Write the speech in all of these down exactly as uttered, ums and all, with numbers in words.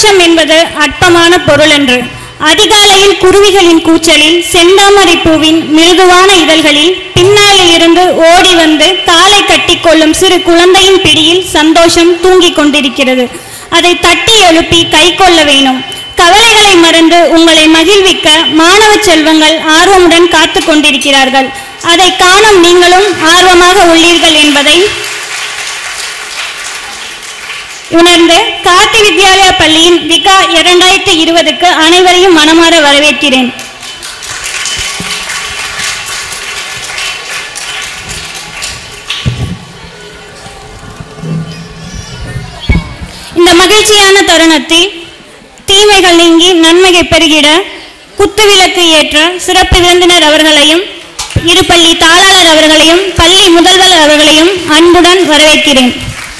சந்தோஷம் என்பது அற்பமான பொருள் என்று. அதிகாலையில் குருவிகளின் கூச்சலில், செந்தாமரை பூவின் மிருதுவான இதழ்களில் பின்னாளில் இருந்து ஓடி வந்து தாளை கட்டி கொள்ளும் சிறு குழந்தையின் பிடியில் சந்தோஷம் தூங்கிக் கொண்டிருக்கிறது. அதை தட்டி எழுப்பி கை கொள்ள வேணும். கவலைகளை மறந்து உங்களை மகிழ்விக்க மாணவ செல்வங்கள் ஆர்வமுடன் காத்து கொண்டிருக்கிறார்கள். அதை காணும் நீங்களும் ஆர்வமாக உள்ளீர்கள் என்பதை உணர்ந்து கார்த்தி வித்யாலயா பள்ளியின் விகா இரண்டாயிரத்தி இருபதுக்கு அனைவரையும் மனமாற வரவேற்கிறேன். இந்த மகிழ்ச்சியான தருணத்தில் தீமைகள் நீங்கி நன்மையை பெருகிட குத்துவிளக்கு ஏற்ற சிறப்பு விருந்தினர் அவர்களையும், இரு பள்ளி தாளாளர் அவர்களையும், பள்ளி முதல்வர் அவர்களையும் அன்புடன் வரவேற்கிறேன்.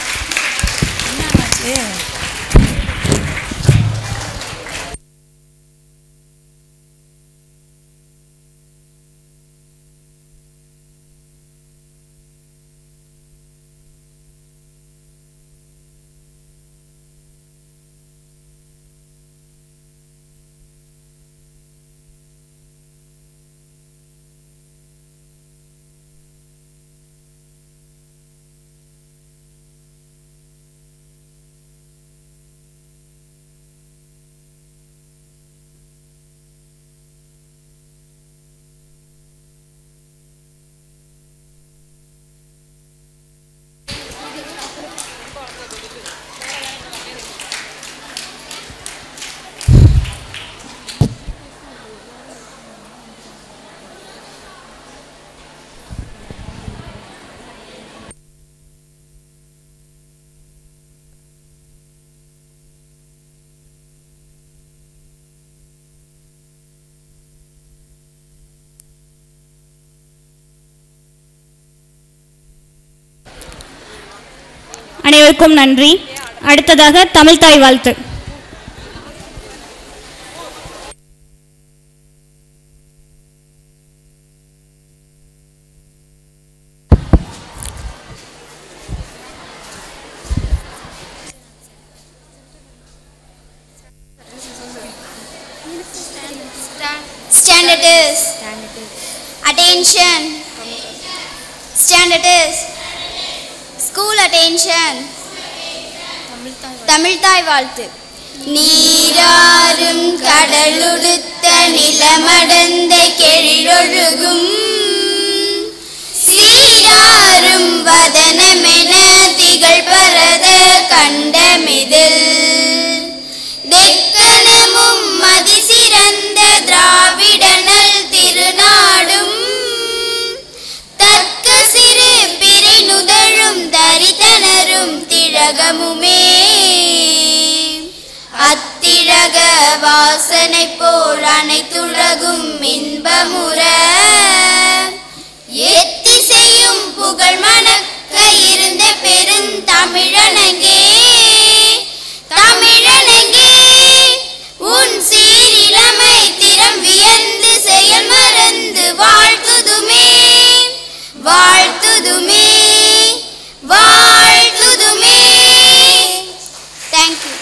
அனைவருக்கும் நன்றி. அடுத்ததாக தமிழ் தாய் வாழ்த்து. Standards. Attention. Standards. School attention. Tamil தாய் வாழ்த்து. நீராறும் கடலுடுத்த நிலமடந்த கெழிலொழுகும் சீராறும் வதனமென திகழ் பரத கண்டமிதில் தெக்கனமும் மதிசிறந்த திராவிடனல் திருநாடும் தக்க சிறு பிறை நுதழும் தரித்தனரும் திலகமுமே அத்திலக வாசனை போல் அனைத்துலகும் இன்பமுற எத்திசையும் புகழ் மணக்க இருந்த பெருந்தமிழனங்கே தமிழனங்கே உன் சீரிழமை திறம் வியந்து செயல் மறந்து வாழ்த்துதுமே வாழ்த்துதுமே வாழ்த்துதுமே. தேங்க்யூ.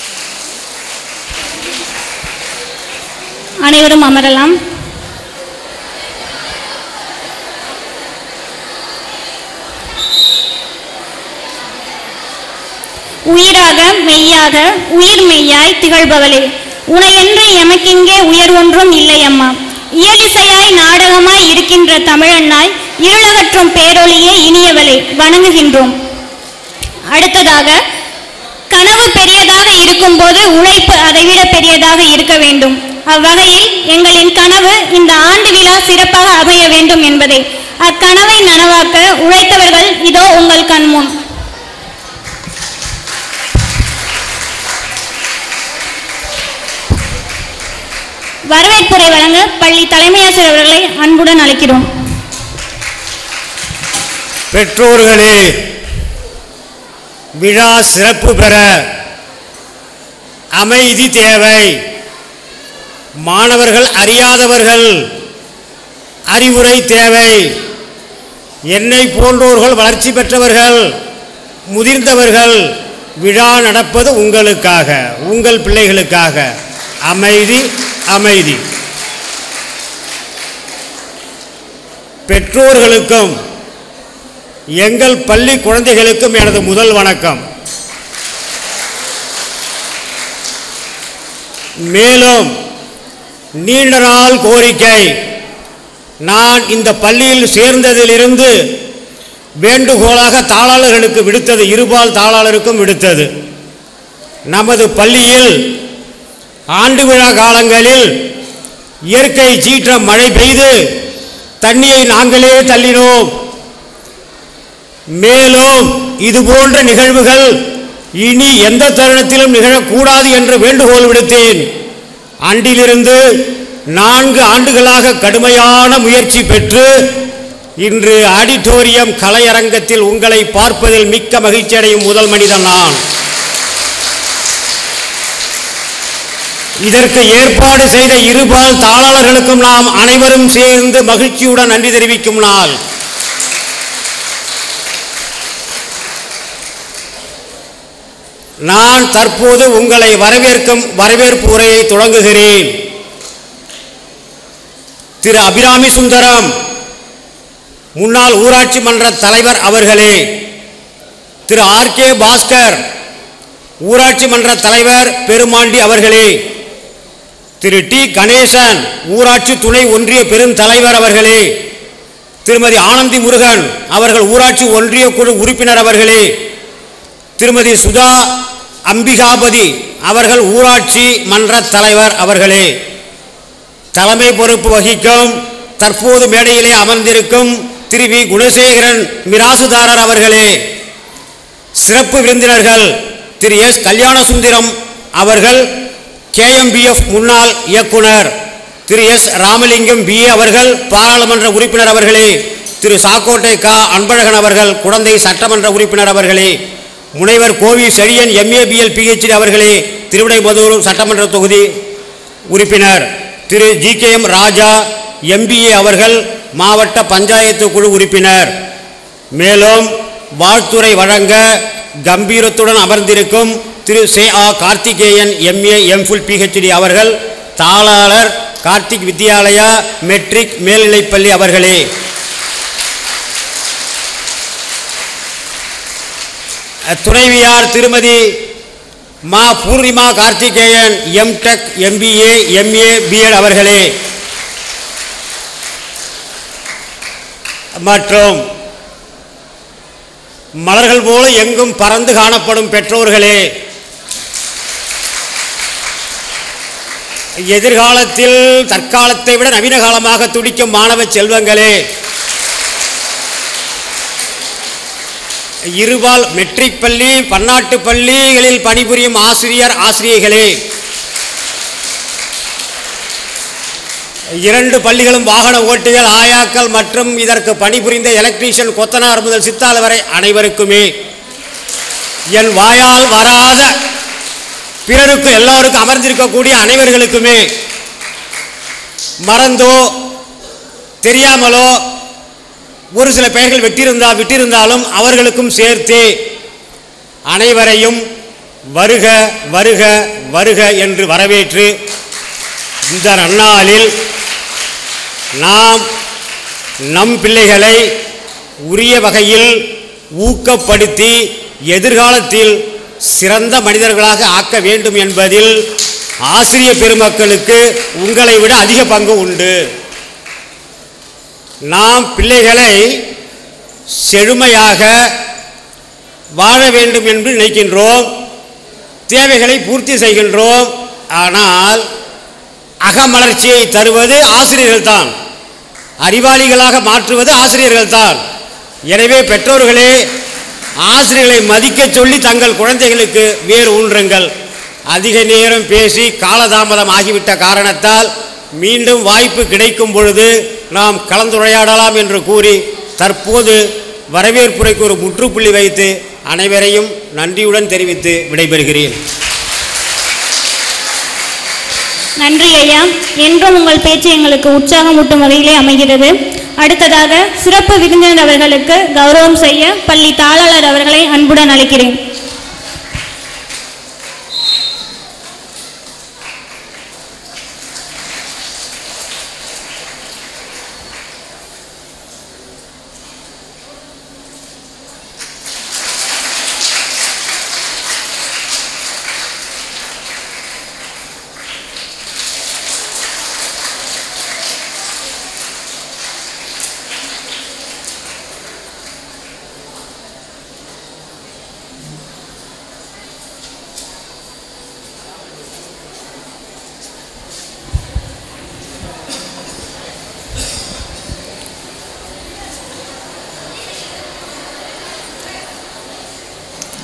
அனைவரும் அமரலாம். உயிராக மெய்யாக உயிர் மெய்யாய் திகழ்பவளே, உனையன்று எமக்கிங்கே உயர் ஒன்றும் இல்லை அம்மா. இயலிசையாய் நாடகமாய் இருக்கின்ற தமிழன்னாய் இருளகற்றும் பேரொளியே இனியவளே, வணங்குகின்றோம். அடுத்ததாக, கனவு பெரியதாக இருக்கும் போது உழைப்பு அதைவிட பெரியதாக இருக்க வேண்டும். அவ்வகையில் எங்களின் கனவு இந்த ஆண்டு விழா சிறப்பாக அமைய வேண்டும் என்பதை அக்கனவை நனவாக்க உழைத்தவர்கள் இதோ உங்கள் கண்முன். வரவேற்புரை வழங்க பள்ளி தலைமையாசிரியர் அவர்களை அன்புடன் அழைக்கிறோம். பெற்றோர்களே, விழா சிறப்பு பெற அமைதி தேவை. மாணவர்கள் அறியாதவர்கள் அறிவுரை தேவை. என்னை போன்றோர்கள் வளர்ச்சி பெற்றவர்கள் முதிர்ந்தவர்கள் விழா நடப்பது உங்களுக்காக, உங்கள் பிள்ளைகளுக்காக. அமைதி, அமைதி. பெற்றோர்களுக்கும் எங்கள் பள்ளி குழந்தைகளுக்கும் எனது முதல் வணக்கம். மேலும் நீண்ட நாள் கோரிக்கை, நான் இந்த பள்ளியில் சேர்ந்ததிலிருந்து வேண்டுகோளாக தாளாளர்களுக்கு விடுத்தது, இருபால் தாளாளருக்கும் விடுத்தது. நமது பள்ளியில் ஆண்டு விழா காலங்களில் இயற்கை சீற்றம் மழை பெய்து தண்ணியை நாங்களே தள்ளினோம். மேலும் இதுபோன்ற நிகழ்வுகள் இனி எந்த தருணத்திலும் நிகழக்கூடாது என்று வேண்டுகோள் விடுத்தேன். அன்றிலிருந்து நான்கு ஆண்டுகளாக கடுமையான முயற்சி பெற்று இன்று ஆடிட்டோரியம் கலையரங்கத்தில் உங்களை பார்ப்பதில் மிக்க மகிழ்ச்சி அடையும் முதல் மனிதன் நான். இதற்கு ஏற்பாடு செய்த இருபால் தாளாளர்களுக்கும் நாம் அனைவரும் சேர்ந்து மகிழ்ச்சியுடன் நன்றி தெரிவிக்கும் நாள். நான் தற்போது உங்களை வரவேற்கும் வரவேற்பு உரையை தொடங்குகிறேன். திரு அபிராமி சுந்தரம் முன்னாள் ஊராட்சி மன்ற தலைவர் அவர்களே, திரு ஆர் கே பாஸ்கர் ஊராட்சி மன்ற தலைவர் பெருமாண்டி அவர்களே, திரு டி கணேசன் ஊராட்சி துணை ஒன்றிய பெருந்தலைவர் அவர்களே, திருமதி ஆனந்தி முருகன் அவர்கள் ஊராட்சி ஒன்றிய குழு உறுப்பினர் அவர்களே, திருமதி சுதா அம்பிகாபதி அவர்கள் ஊராட்சி மன்ற தலைவர் அவர்களே, தலைமை பொறுப்பு வகிக்கும் தற்போது மேடையிலே அமர்ந்திருக்கும் திரு வி குணசேகரன் மிராசுதாரர் அவர்களே, சிறப்பு விருந்தினர்கள் திரு எஸ் கல்யாணசுந்தரம் அவர்கள் கே எம் பி எஃப் முன்னாள் இயக்குனர், Thiru S Ramalingam B A அவர்கள் பாராளுமன்ற உறுப்பினர் அவர்களே, திரு சாக்கோட்டை கா அன்பழகன் அவர்கள் குடந்தை சட்டமன்ற உறுப்பினர் அவர்களே, முனைவர் Kovi Chezhiyan M A B L P H D அவர்களே திருவிடைமதுரை சட்டமன்ற தொகுதி உறுப்பினர், Thiru G K M Raja M B A அவர்கள் மாவட்ட பஞ்சாயத்து குழு உறுப்பினர். மேலும் வாழ்த்துரை வழங்க கம்பீரத்துடன் அமர்ந்திருக்கும் திரு சே ஆ Karthikeyan M A M Phil P H D அவர்கள் தாளாளர் கார்த்திக் வித்யாலயா மெட்ரிக் மேல்நிலைப்பள்ளி அவர்களே, துணைவியார் திருமதி மா Poornima Karthikeyan M Tech M B A M A B Ed அவர்களே, மற்றும் மலர்கள் போல எங்கும் பறந்து காணப்படும் பெற்றோர்களே, எதிர்காலத்தில் தற்காலத்தை விட நவீன காலமாக துடிக்கும் மாணவ செல்வங்களே, இருபால் மெட்ரிக் பள்ளி பன்னாட்டு பள்ளிகளில் பணிபுரியும் ஆசிரியர் ஆசிரியர்களே, இரண்டு பள்ளிகளும் வாகன ஓட்டிகள் ஆயாக்கள் மற்றும் இதற்கு பணிபுரிந்த எலக்ட்ரீஷியன் கொத்தனார் முதல் சித்தாள் வரை அனைவருக்குமே, என் வாயால் வராத பிறருக்கு எல்லோருக்கும் அமர்ந்திருக்கக்கூடிய அனைவர்களுக்குமே மறந்தோ தெரியாமலோ ஒரு சில பெயர்கள் விட்டிருந்தா விட்டிருந்தாலும் அவர்களுக்கும் சேர்த்து அனைவரையும் வருக வருக வருக என்று வரவேற்று இந்த நன்னாளில் நாம் நம் பிள்ளைகளை உரிய வகையில் ஊக்கப்படுத்தி எதிர்காலத்தில் சிறந்த மனிதர்களாக ஆக்க வேண்டும் என்பதில் ஆசிரிய பெருமக்களுக்கு உங்களை விட அதிக பங்கு உண்டு. நாம் பிள்ளைகளை செழுமையாக வாழ வேண்டும் என்று நினைக்கின்றோம், தேவைகளை பூர்த்தி செய்கின்றோம். ஆனால் அகமலர்ச்சியை தருவது ஆசிரியர்கள்தான், அறிவாளிகளாக மாற்றுவது ஆசிரியர்கள்தான். எனவே பெற்றோர்களே, ஆசிரியர்களை மதிக்க சொல்லி தங்கள் குழந்தைகளுக்கு வேறு ஊன்றுங்கள். அதிக நேரம் பேசி காலதாமதம் ஆகிவிட்ட காரணத்தால் மீண்டும் வாய்ப்பு கிடைக்கும் பொழுது நாம் கலந்துரையாடலாம் என்று கூறி தற்போது வரவேற்புரைக்கு ஒரு முற்றுப்புள்ளி வைத்து அனைவரையும் நன்றியுடன் தெரிவித்து விடைபெறுகிறேன். நன்றி ஐயா. என்றும் உங்கள் பேச்சு எங்களுக்கு உற்சாகமூட்டும் வகையிலே அமைகிறது. அடுத்ததாக சிறப்பு விருந்தினர் அவர்களுக்கு கௌரவம் செய்ய பள்ளி தாளாளர் அவர்களை அன்புடன் அழைக்கிறேன்.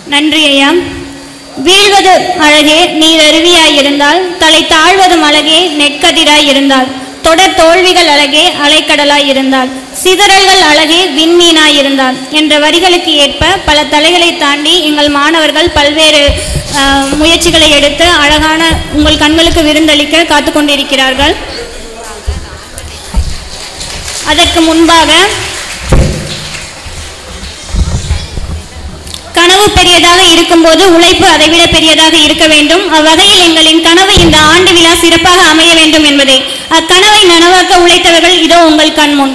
நன்றி ஐயா. வீழ்வது அழகே நீர் அருவியாயிருந்தால், தலை தாழ்வதும் அழகே நெற்கதிராயிருந்தால், தொடர் தோல்விகள் அழகே அலைக்கடலாயிருந்தால், சிதறல்கள் அழகே விண்மீனாயிருந்தால் என்ற வரிகளுக்கு ஏற்ப பல தலைகளை தாண்டி எங்கள் மாணவர்கள் பல்வேறு முயற்சிகளை எடுத்து அழகான உங்கள் கண்களுக்கு விருந்தளிக்க காத்து கொண்டிருக்கிறார்கள். அதற்கு முன்பாக கனவு பெரியதாக இருக்கும்போது உழைப்பு அதைவிட பெரியதாக இருக்க வேண்டும். அவ்வகையில் எங்களின் கனவு இந்த ஆண்டு விழா சிறப்பாக அமைய வேண்டும் என்பதே. அக்கனவை நனவாக்க உழைத்தவர்கள் இதோ உங்கள் கண்முன்.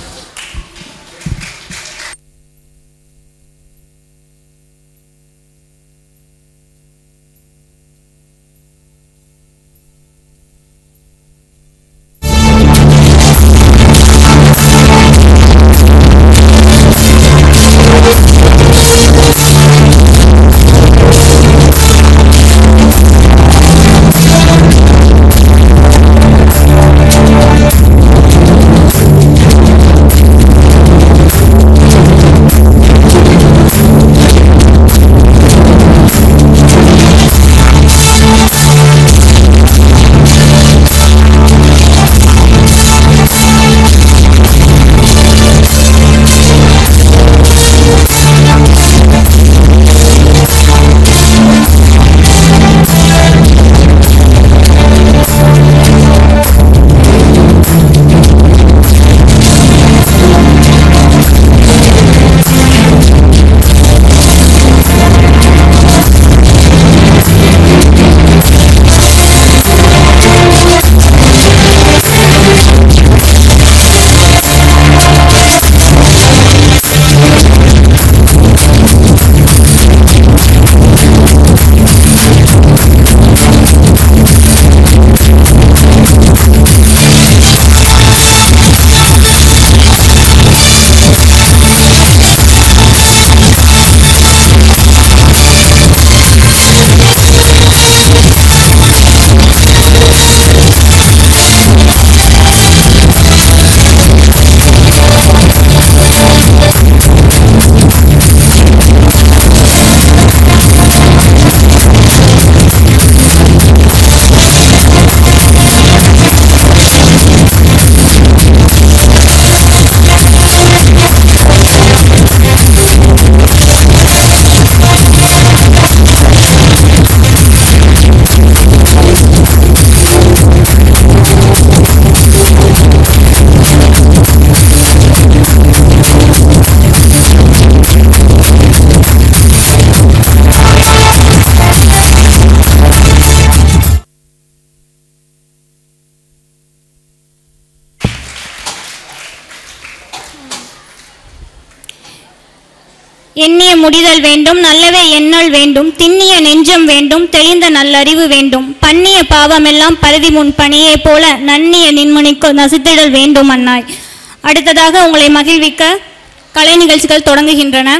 எண்ணிய முடிதல் வேண்டும், நல்லவே எண்ணல் வேண்டும், திண்ணிய நெஞ்சம் வேண்டும், தெளிந்த நல்லறிவு வேண்டும், பண்ணிய பாவமெல்லாம் பருதி முன் பணியே போல நன்னிய நின்முனைக்கு நசித்திடல் வேண்டும் அன்னாய். அடுத்ததாக உங்களை மகிழ்விக்க கலை நிகழ்ச்சிகள் தொடங்குகின்றன.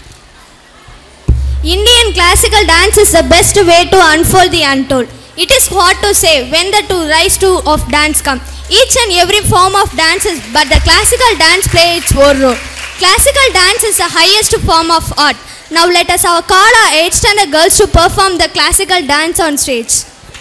Indian classical dance is the best way to unfold the untold. It is what to say when the to rise to of dance come. Each and every form of dance is, but the classical dance play its own role. Classical dance is the highest form of art. Now let us our call our eighth standard girls to perform the classical dance on stage.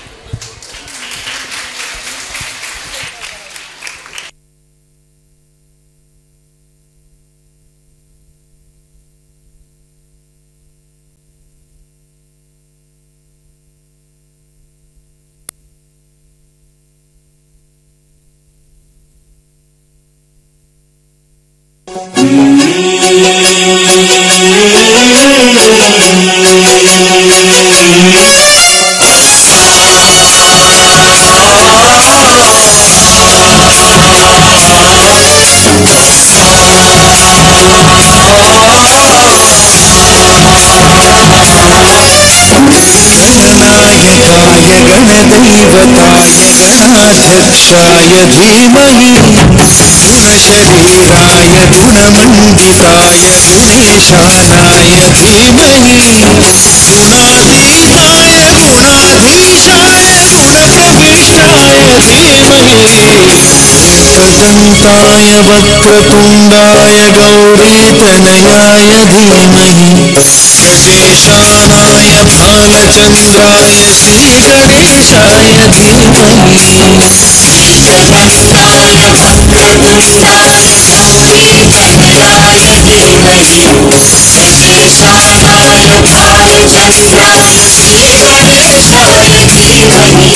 गणदैवताय धीमहि गुणशरीराय गुणमण्डिताय गुणेशानाय धीमहि गुणातीताय गुणाधीशाय गुणप्रविष्टाय धीमहि एकदन्ताय वक्रतुण्डाय गौरीतनयाय धीमहि गजेशानाय भालचन्द्राय श्रीगणेशाय धीमहि एकदन्ताय वक्रतुण्डाय गौरीतनयाय धीमहि गजेशानाय भालचन्द्राय श्रीगणेशाय धीमहि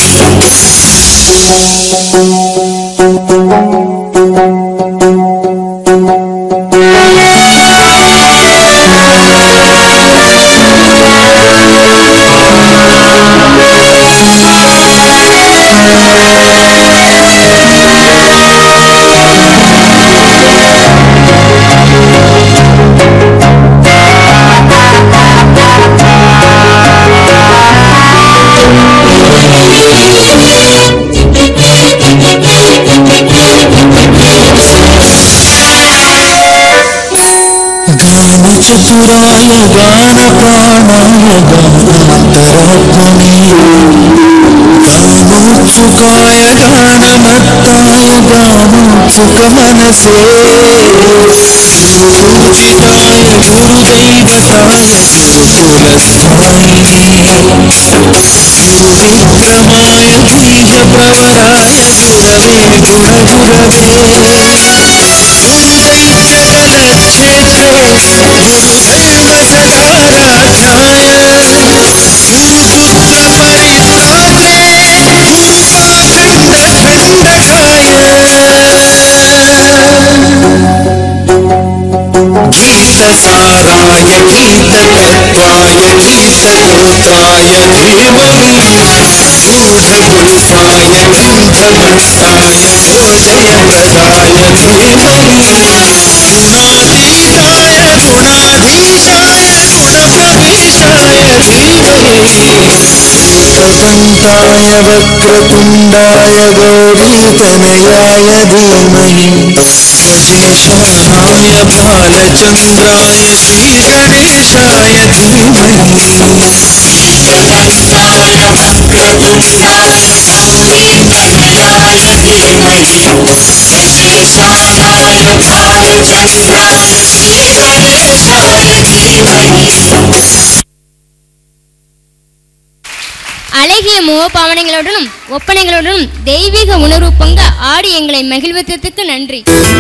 चतुराय गानप्राणाय गानान्तरात्मने गानोत्सुकाय गानमत्ताय गानोत्सुकमनसे पूजिताय गुरुदैवताय गुरुकुलस्थायिने विक्रमाय बीजप्रवराय गुरवे गुणगुरवे गुरुदैत्यबलच्छेत्रे गुरुधर्मसदाराध्याय गुरुपुत्रपरित्रात्रे गुरुपाखण्डखण्डकाय गीतसाराय गीततत्त्वाय गीतगोत्राय धीमहि गूढगुल्फाय गन्धवस्ताय भोजयप्रदाय धीमहि गुणातीताय गुणाधीशाय गुणप्रविष्टाय धीमहि एकदन्ताय वक्रतुण्डाय गौरीतनयाय धीमहि गजेशानाय भालचन्द्राय श्रीगणेशाय धीमहि एकदन्ताय वक्रतुण्डाय गौरीतनयाय धीमहि गजेशानाय भालचन्द्राय श्रीगणेशाय धीमहि அழகிய முகபாவனைகளுடனும் ஒப்பனைகளுடனும் தெய்வீக உணர்வு பொங்க ஆடி எங்களை மகிழ்வித்ததுக்கு நன்றி.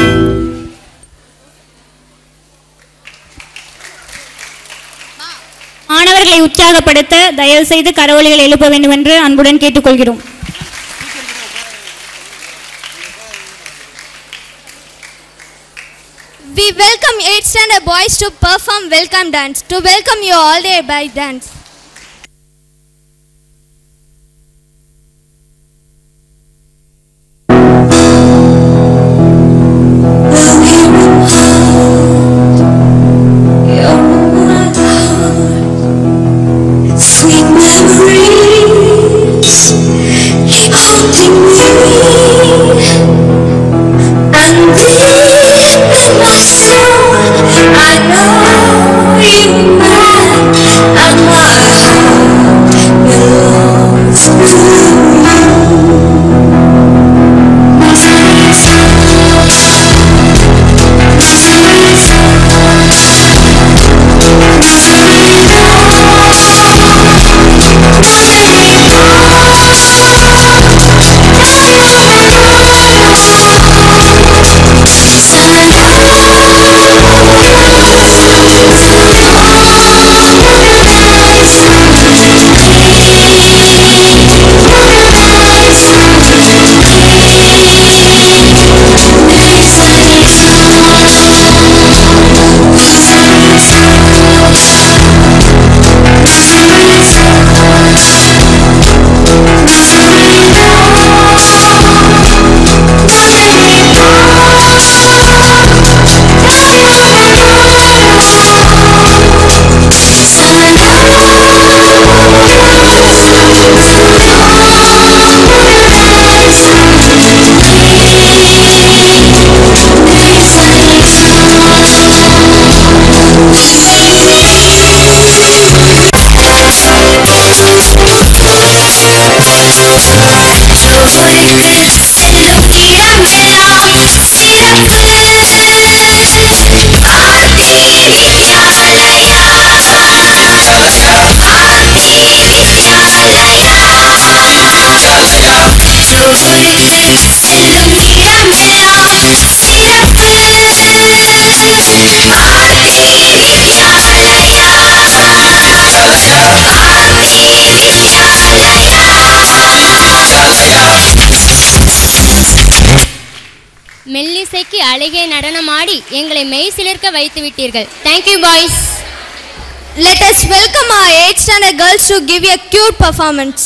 மாணவர்களை உற்சாகப்படுத்த தயவு செய்து கரவொலிகள் எழுப்ப வேண்டும் என்று அன்புடன் கேட்டுக்கொள்கிறோம். We welcome eighth standard boys to perform welcome dance. To welcome you all day by dance. Sweet memories keep haunting me, and deep in my soul I know you meant, and my heart belongs to you. Thank you. இசைக்கு அழகிய நடனமாடி எங்களை மெய் சிலிர்க்க வைத்து விட்டீர்கள். Thank you boys. Let us welcome our eighth standard girls to give a cute performance.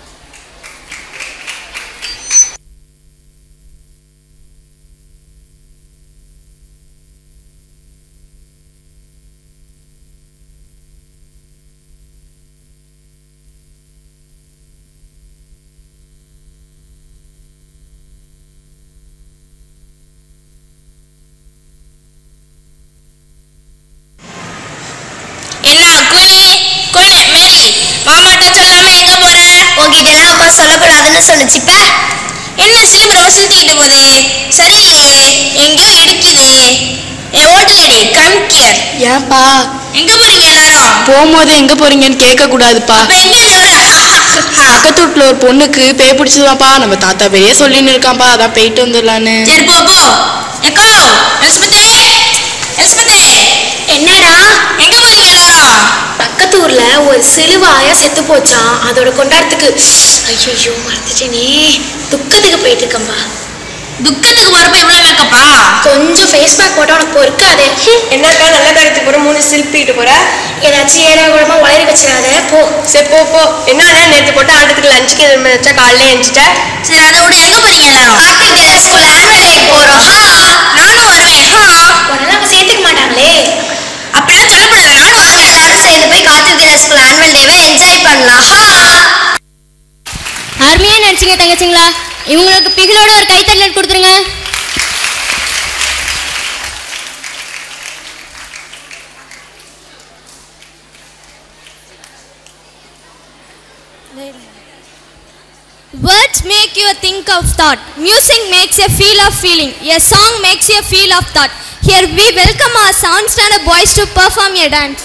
என்ன Queenie Queenie Mary மாமாட்ட சொல்லாம எங்க போற? உங்ககிட்ட எல்லாம் அம்மா சொல்லக்கூடாதுன்னு சொல்லுச்சுப்ப. என்ன சிலிம் ரோஷன் தூக்கிட்டு போதே சரியில்லையே, எங்கேயோ இடிக்குதே. ஏ ஓல்ட் லேடி கம் ஹியர். ஏன்பா எங்க போறீங்க எல்லாரும்? போகும்போது எங்க போறீங்கன்னு கேட்க கூடாதுப்பா. அப்ப எங்க இருந்து வர? பக்கத்து வீட்டுல ஒரு பொண்ணுக்கு பேய் பிடிச்சதாப்பா. நம்ம தாத்தா பெரிய சொல்லின்னு இருக்கான்ப்பா, அதான் போயிட்டு வந்துடலான்னு. சரி போ போ. எக்கோ எலிசபெத்தே எலிசபெத்தே. என்னடா? எங்க போறீங்க எல்லாரும்? பக்கத்து ஊர்ல ஒரு சிலுவாய செத்து போச்சான், அதோட கொண்டாடத்துக்கு. ஐயோ மறந்துட்டேனே, துக்கத்துக்கு போயிட்டு இருக்கம்பா. துக்கத்துக்கு போறப்ப இவ்வளவு மேக்கப்பா? கொஞ்சம் ஃபேஸ் பேக் போட்டா உனக்கு பொறுக்காதே. என்னக்கா நல்ல காரியத்துக்கு போற மூணு சில்பிக்கிட்டு போற? ஏதாச்சும் ஏழா குழம்பா வளரி வச்சிடாத போ. சரி போ போ. என்ன நேற்று போட்டு ஆட்டத்துக்கு லஞ்சுக்கு எதுவும் வச்சா காலையில எழுந்துட்ட. சரி அதை விட எங்க போறீங்க எல்லாரும்? Karthik Taylor school annual day போறோம். நானும் வருவேன். உடனே அவங்க சேர்த்துக்க மாட்டாங்களே. அப்படிலாம் சொல்லக்கூடாது, நானும் வருவேன். எல்லாரும் சேர்ந்து போய் கார்த்திக் டெய்லர் ஸ்கூல் ஆனுவல் டேவை என்ஜாய் பண்ணலாம். அருமையா நினைச்சீங்க தங்கச்சிங்களா. இவங்களுக்கு பிகிலோட ஒரு கைத்தட்டல் கொடுத்துருங்க. Words make you think of thought. Music makes you feel of feeling. A song makes you feel of thought. Here we welcome our seventh standard boys to perform a dance.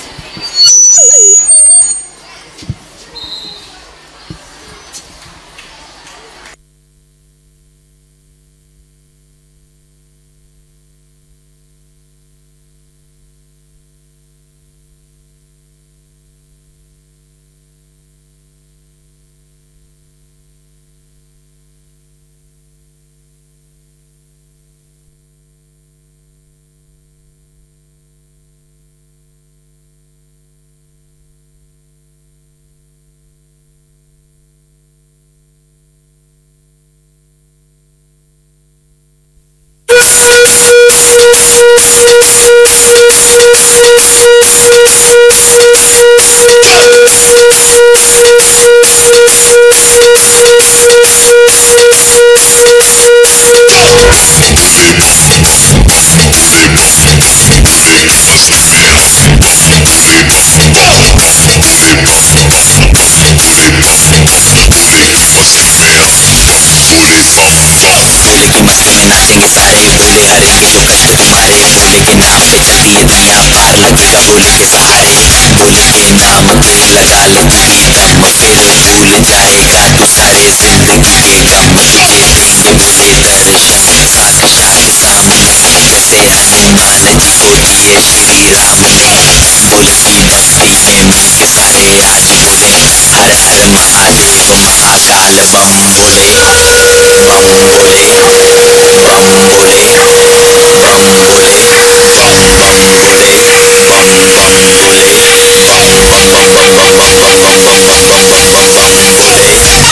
नाचेंगे सारे भोले हरेंगे जो कष्ट तुम्हारे। भोले के नाम पे चलती है दुनिया, पार लगेगा भोले के सहारे। भोले के नाम पे लगा ले कोई दम, फिर भूल जाएगा तू सारे जिंदगी के गम। तुझे दिनों से दर्शन साक्षात सामने, जैसे हनुमान जी को दिए श्री राम ने। बोल की धरती में मिलके सारे आज बोले, हर हर महादेव महाकाल बम बोले, बम बोले, बम बोले, बम बोले, बम बम बोले, बम बम बोले, बम बम बम बम बम बम बम बम बम बम बम बम बम बोले।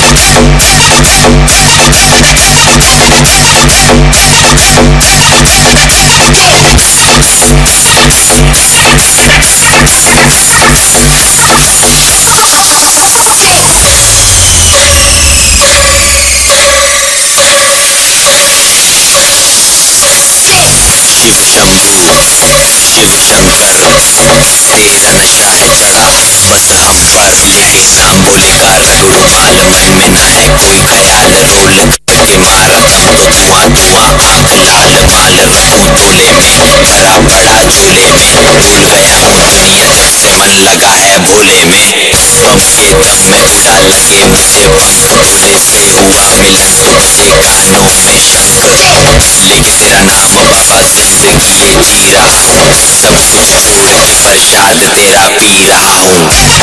शिव शंभू शिव शंकर तेरा नशा है चढ़ा बस हम पर, लेके नाम भोले का रगड़ो बाल, मन में ना है कोई ख्याल। रोल करके मारा दम तो धुआं धुआं आंख लाल माल, रखूं झोले में भरा पड़ा झोले में। भूल गया हूँ दुनिया जब से मन लगा है भोले में, बम के दम में उड़ा लगे मुझे पंख थोड़े से हुआ मिलन तुझसे कानों में शंख लेके तेरा नाम बाबा जिंदगी ये जी रहा हूँ सब कुछ छोड़ के प्रसाद तेरा पी रहा हूँ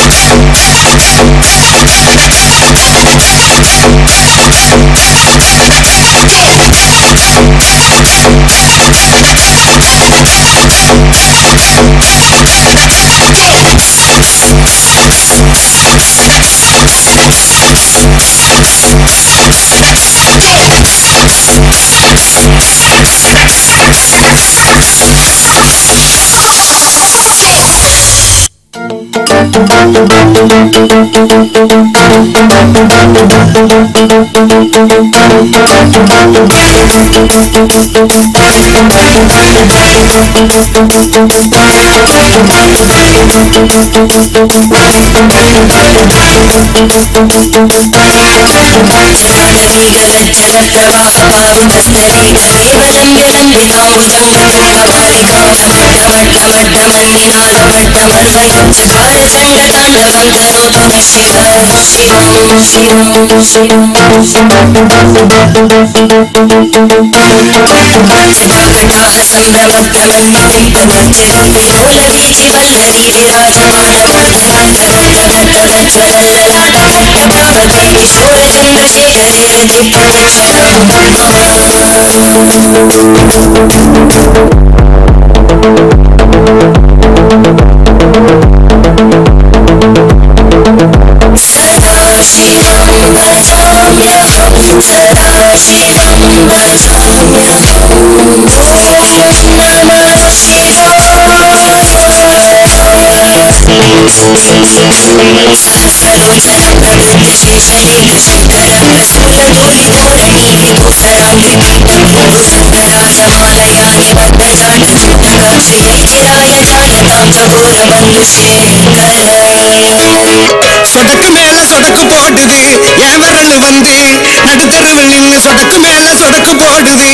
சொடக்கு மேல சொடக்கு போடுது ஏமரல் வந்து நடுத்தருவில் நின்று சொடக்கு மேல சொடக்கு போடுது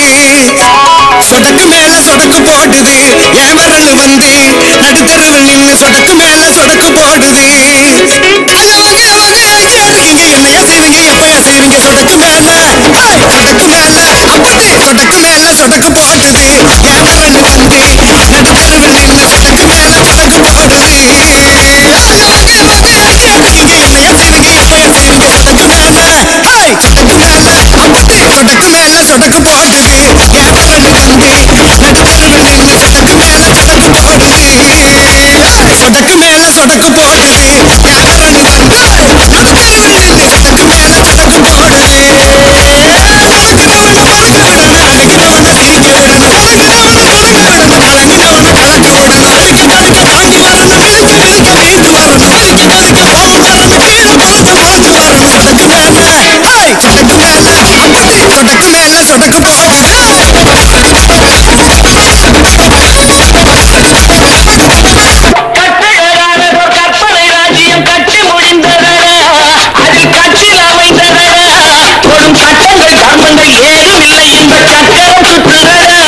சொடக்கு மேல சொடக்கு போடுது ஏமரல் வந்து நடுத்தருவில் நின்று சொடக்கு மேல சொடக்கு போடுது ஐயா வாங்க வாங்க சேருங்க என்னையா செய்வீங்க எப்பயா செய்வீங்க சொடக்கு மேல சொடக்கு மேல சொடக்கு மேல சொடக்கு போடுது ஏமரல் வந்து நடுத்தருவில் நின்று சொடக்கு மேல சொடக்கு போடுது சொடக்கு மேல சொடக்கு போடுது ஏமரல் வந்து நடுத்தருவில் நின்று சொடக்கு மேல சொடக்கு போடுது சொடக்கு மேல சொடக்கு போடுது ஏமரல் வந்து நடுத்தருவில் நின்று சொடக்கு மேல சொடக்கு போடுது அழுகினவன அழுகினவன சிரிக்க விடணும் அழுகினவன முழுங்க விடணும் கலங்கினவன கலக்க விடணும் அழுக்கு கழுக்க தாண்டி வரணும் இழுக்க இழுக்க மீண்டு வரணும் இழுக்க கழுக்க போகும் திறமை கீழே முளைச்சு முளைச்சு வரணும் சொடக்கு மேல சொடக்கு மேல சொடக்கு மேல சொடக்கு போடுது கற்பனை ராஜ்யம் கட்டி முடிந்ததா அதில் கட்சியில் அமைந்ததா தொடும் சட்டங்கள் தர்மங்கள் ஏதும் இல்லை இந்த சக்கரம் சுற்றுதடா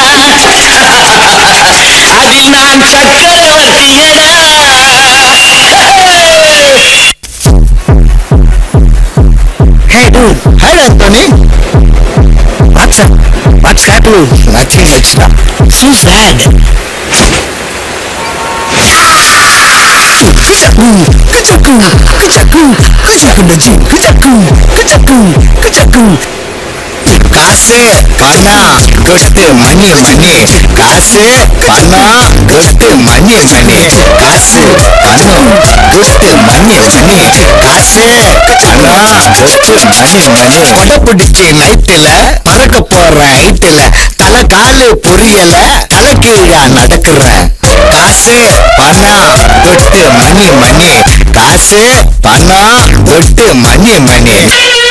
அதில் நான் சக்கரவர்த்தியடா Hey dude, hi Anthony. What's up? What's happening? Nothing much now. So sad. Kujaku, kujaku, kujaku, kujaku naji, kujaku, kujaku, kujaku. காசு பணம் கொட்டு மணி மணி காசு பணம் கொட்டு மணி மணி காசு பணம் கொட்டு மணி மணி காசு பணம் கொட்டு மணி மணி கொடை பிடிச்சி நைட்டுல பறக்க போற ஹைட்டுல தலை காலு புரியல தலை கீழா நடக்கிறேன் காசு பணம் கொட்டு மணி மணி காசு பணம் கொட்டு மணி மணி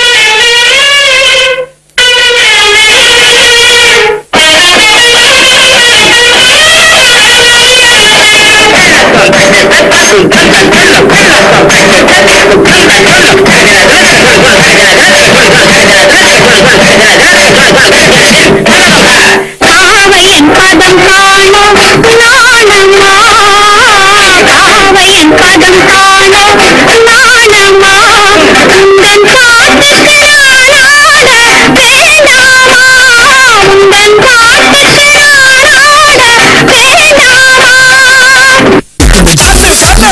காவையன் பதம் காணோம் நாணமா காவையன் பதம் காணோம் நாணமா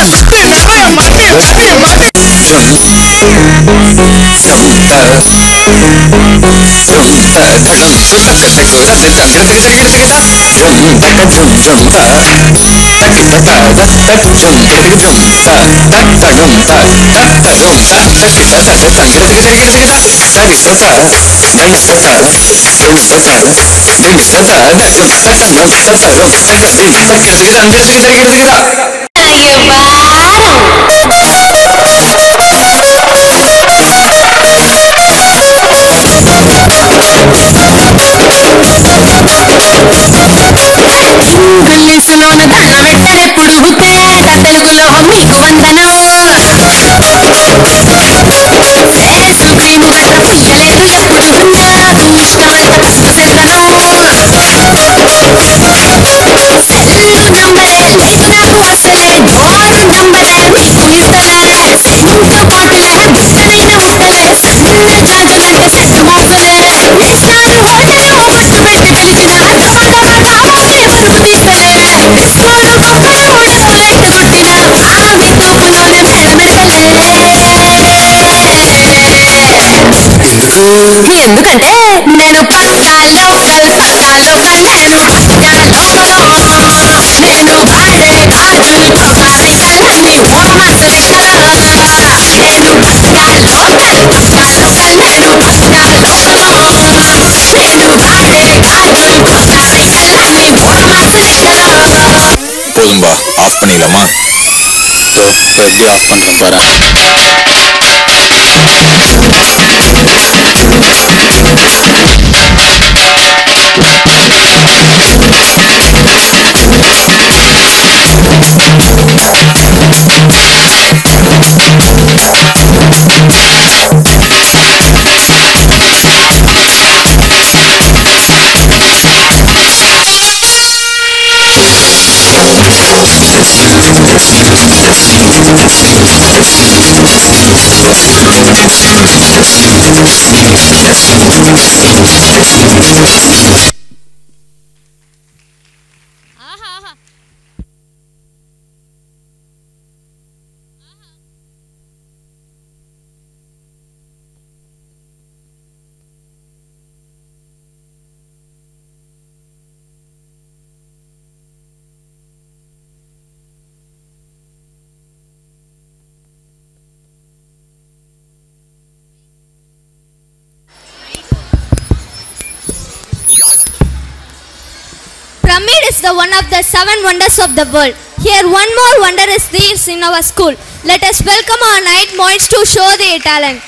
ఇంగ్లీషులోన దండ పెట్టనెప్పుడు తేట తెలుగులో మీకు వందనం ఫేసు క్రీము గట్ట పుయ్యలేదు ఎప్పుడు నాకు ఇష్టమంత కసు సెల్లడం సెల్లు నంబరే లేదు నాకు అసలే డోరు నంబరే మీకు ఇస్తలే సెంటు బాటిలే బుట్టనైన ముట్టలే సన్న గాజులంటే సెట్టు మోసలే ఇస్తారు హోటల్లో బొట్టు పెట్టి పిలిచిన అర్థమంట పరుపు తీసలే స్కూలు గొప్పలు ఊడలో లెక్క కొట్టిన ఆవి తూపులోనే మెడమెడతలే ఎందుకంటే నేను పక్కా లోకల్ పక్కా లోకల్ నేను పక్కా లోకల్ నేను వాడే గాజులు కొకారికలన్నీ ఓరమస లెక్కల నేను పక్కా లోకల్ పక్కా లోకల్ నేను పక్కా లోకల్ నేను వాడే గాజులు కొకారికలన్నీ ఓరమస లెక్కల போதும்பா ஆஃப் பண்ணிடலாமா எப்படி ஆஃப் பண்ணுறேன் பாரு Pyramid is the one of the seven wonders of the world. Here one more wonder is there in our school. Let us welcome our night moits to show their talent.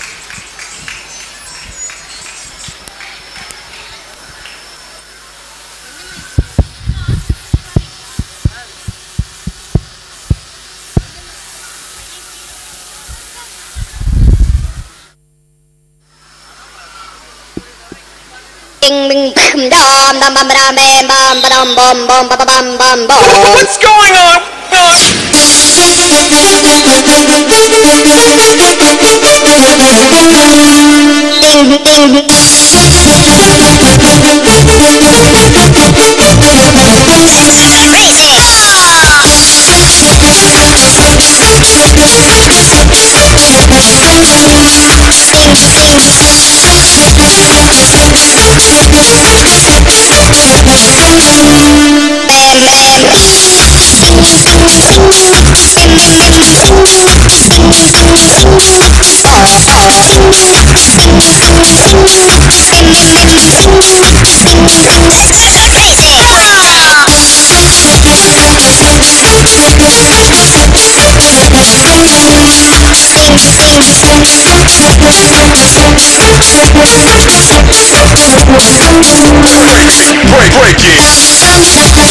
Ding ding dum dum dum bum bum bum bum bum bum bum bum bum bum. What's going on? Break, break it.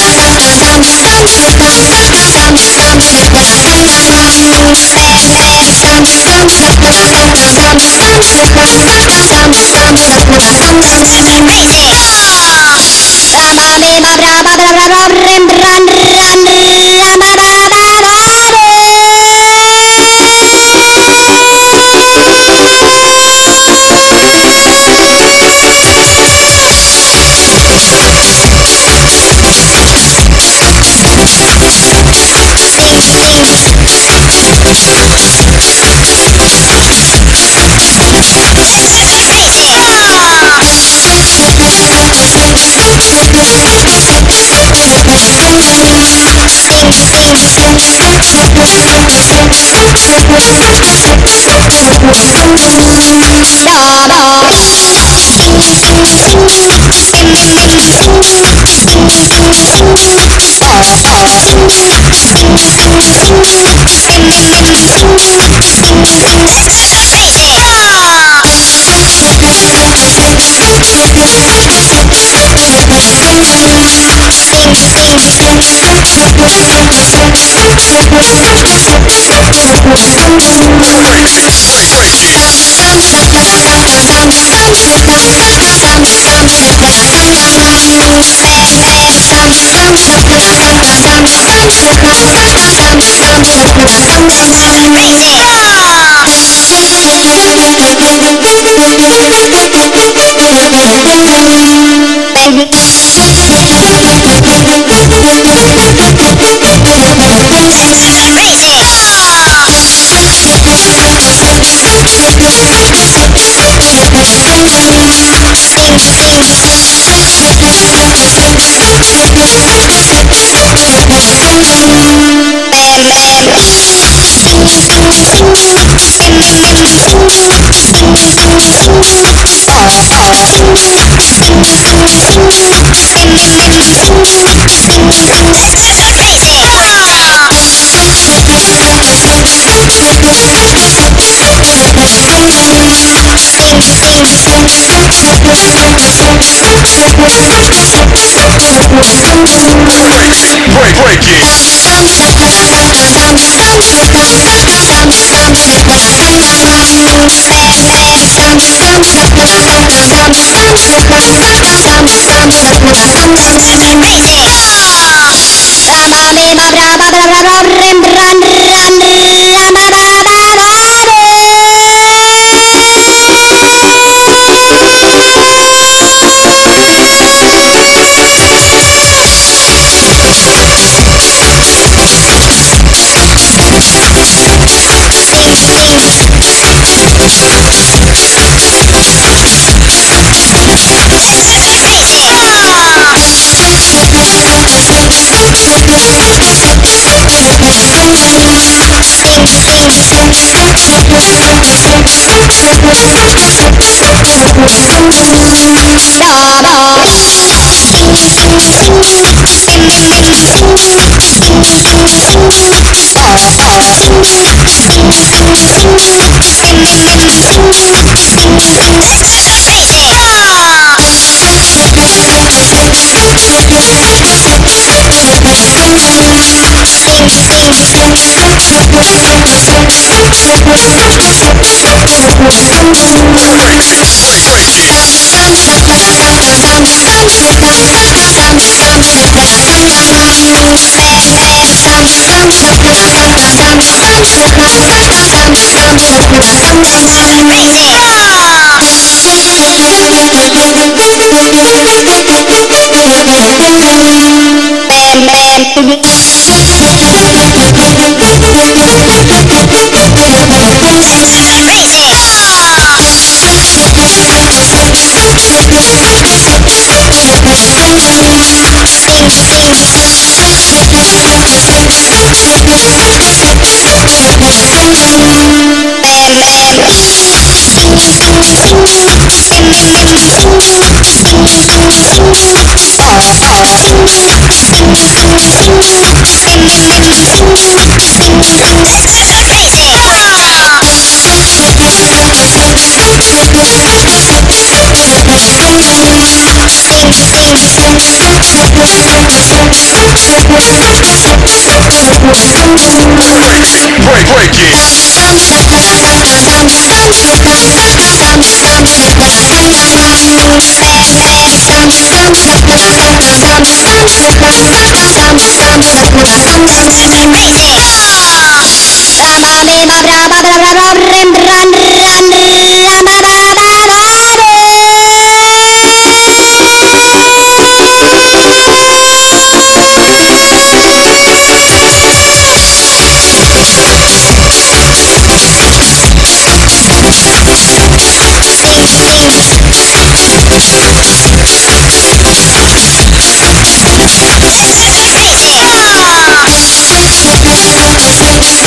Crazy.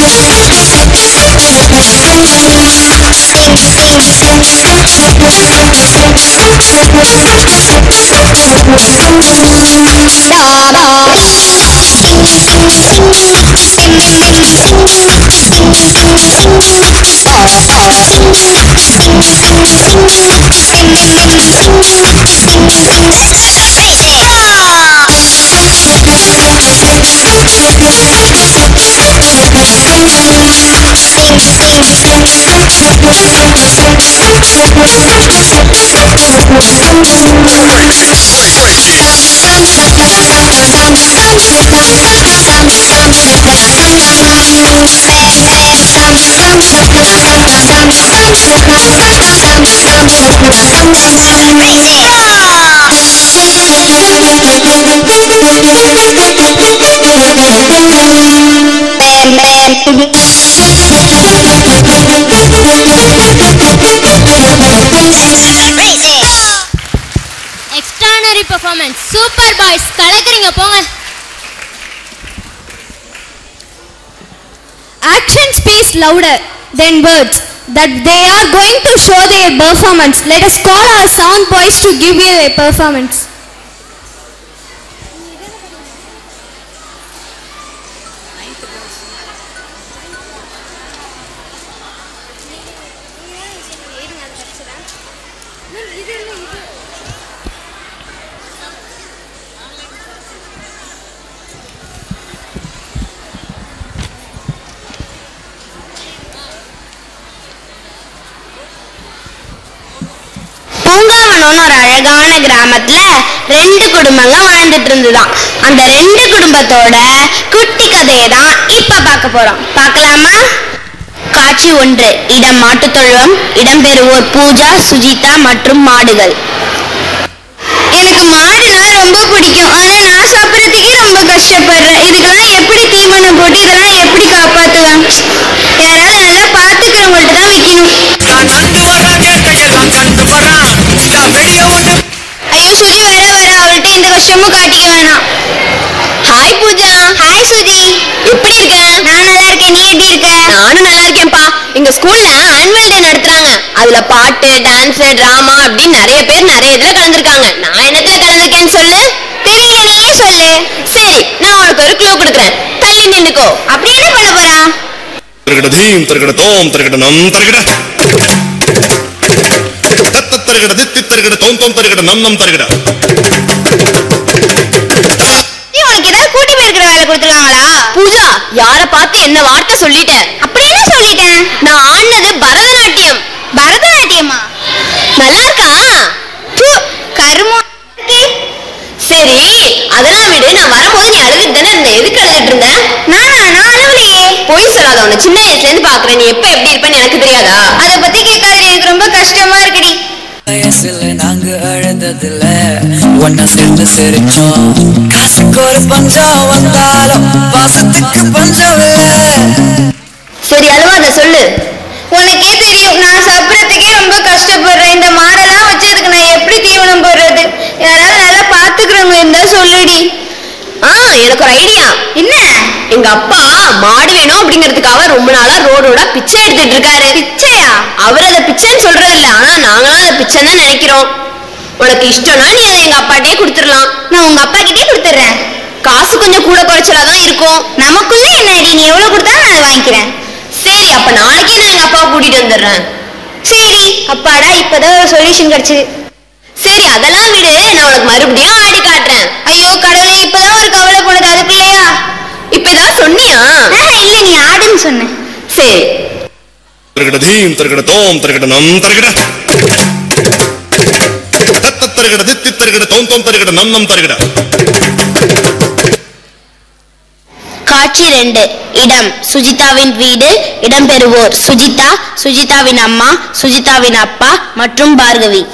Extraordinary performance. Super boys. கலக்குறீங்க போங்க. Actions speak louder than words. That they are going to show their performance. Let us call our sound boys to give you a performance. பூங்காவனம்னு ஒரு அழகான கிராமத்துல ரெண்டு குடும்பங்க வாழ்ந்துட்டு இருந்துதான். அந்த ரெண்டு குடும்பத்தோட குட்டி கதையை தான் இப்ப பார்க்க போறோம். பார்க்கலாமா? காட்சி ஒன்று. இடம் மாட்டுத்தொழுவம். இடம்பெறுவோர் பூஜா, சுஜிதா மற்றும் மாடுகள். எனக்கு மாடுனா ரொம்ப பிடிக்கும். ஆனா நான் சாப்பிடறதுக்கே ரொம்ப கஷ்டப்படுறேன். இதுக்கெல்லாம் எப்படி தீவனம் போட்டு இதெல்லாம் எப்படி காப்பாத்துவேன்? யாராவது நல்லா பாத்துக்கிறவங்கள்ட்ட தான் வைக்கணும். ஐயோ சுஜி வர வர அவள்கிட்ட இந்த கஷ்டமும் காட்டிக்க வேணாம். ஹாய் பூஜா. ஹாய் சுஜி. எப்படி இருக்க? நான் நல்லா இருக்கேன். நீ எப்படி இருக்க? நானும் நல்லா இருக்கேன்ப்பா. எங்க ஸ்கூல்ல ஆனுவல் டே நடத்துறாங்க. அதுல பாட்டு, டான்ஸ், டிராமா அப்படின்னு நிறைய பேர் நிறைய இதுல கலந்துருக்காங்க. நான் என்னத்துல கலந்துருக்கேன்னு சொல்லு. தெரியல, நீயே சொல்லு. சரி, நான் உனக்கு ஒரு க்ளூ கொடுக்குறேன். தள்ளி நின்னுக்கோ. அப்படி என்ன பண்ண போறா? தரகட தீம் தரகட தோம் தரகட நம் தரகட தத்த தரகட தித்தி தரகட தோம் தோம் தரகட நம் நம் தரகட. உனக்கு ஏதாவது கூட்டி போயிருக்கிற வேலை கொடுத்துருக்காங்களா? பூஜா, யார பார்த்து என்ன வார்த்தை சொல்லிட்டேன்? அப்படி என்ன சொல்லிட்டேன்? நான் ஆடினது பரதநாட்டியம். பரதநாட்டியமா? நல்லா இருக்கா? கருமா. சரி, அதெல்லாம் விடு. நான் வரும்போது நீ அழுதுட்டு தானே இருந்த. எதுக்கு அழுதுட்டு இருந்த? நானா? நான் அழுவலையே. பொய் சொல்லாத. உன்னை சின்ன வயசுல இருந்து பாக்குறேன். நீ எப்ப எப்படி இருப்பேன்னு எனக்கு தெரியாதா? அதை பத்தி கேட்காத. எனக்கு ரொம்ப கஷ்டமா இருக்குடி. வயசுல நாங்க அழுததுல ஒன்ன சேர்ந்து சிரிச்சோம். காசுக்கு ஒரு பஞ்சம் வந்தாலும் பாசத்துக்கு பஞ்சம் இல்ல. சரி, அழுவாத, சொல்லு. உனக்கே தெரியும் நான் சாப்பிடறதுக்கே ரொம்ப கஷ்டப்படுறேன். இந்த மாடெல்லாம் வச்சதுக்கு நான் எப்படி தீவனம் போடுறது? யாராவது நல்லா பாத்துக்கிறவங்க இருந்தா சொல்லுடி. ஆ, எனக்கு ஒரு ஐடியா. என்ன? எங்க அப்பா மாடு வேணும் அப்படிங்கிறதுக்காக ரொம்ப நாளா ரோடோட பிச்சை எடுத்துட்டு இருக்காரு. பிச்சையா? அவர் அதை பிச்சைன்னு சொல்றது இல்ல, ஆனா நாங்களும் அதை பிச்சைன்னு தான் நினைக்கிறோம். உனக்கு இஷ்டம்னா நீ அதை எங்க அப்பாட்டே கொடுத்துடலாம். நான் உங்க அப்பா கிட்டே கொடுத்துட்றேன். காசு கொஞ்சம் கூட குறைச்சலாதான் இருக்கும். நமக்குள்ள என்ன அடி? நீ எவ்வளவு கொடுத்தாலும் நான் அதை வாங்கிக்கிறேன். சரி, அப்ப நாளைக்கே நான் எங்க அப்பாவை கூட்டிட்டு வந்துடுறேன். சரி. அப்பாடா, இப்பதான் ஒரு சொல்யூஷன் கிடைச்சது. சரி, அதெல்லாம் விடு. நான் உனக்கு மறுபடியும் ஆடி காட்டுறேன். ஐயோ கடவுளே, இப்பதான் ஒரு கவலை போனது, அதுக்குள்ளயா? இப்ப ஏதாவது சொன்னியா? இல்ல, நீ ஆடுன்னு சொன்ன. சரி. தரகட தீம் தரகட தோம் தரகட நம் தரகட தத்த தரகட தித்தி தரகட தோம் தோம் தரகட நம் நம் தரகட. காட்சி ரெண்டு. இடம் சுஜிதாவின் வீடு. இடம்பெறுவோர் சுஜிதா, சுஜிதாவின் அம்மா, சுஜிதாவின் அப்பா மற்றும் பார்கவி.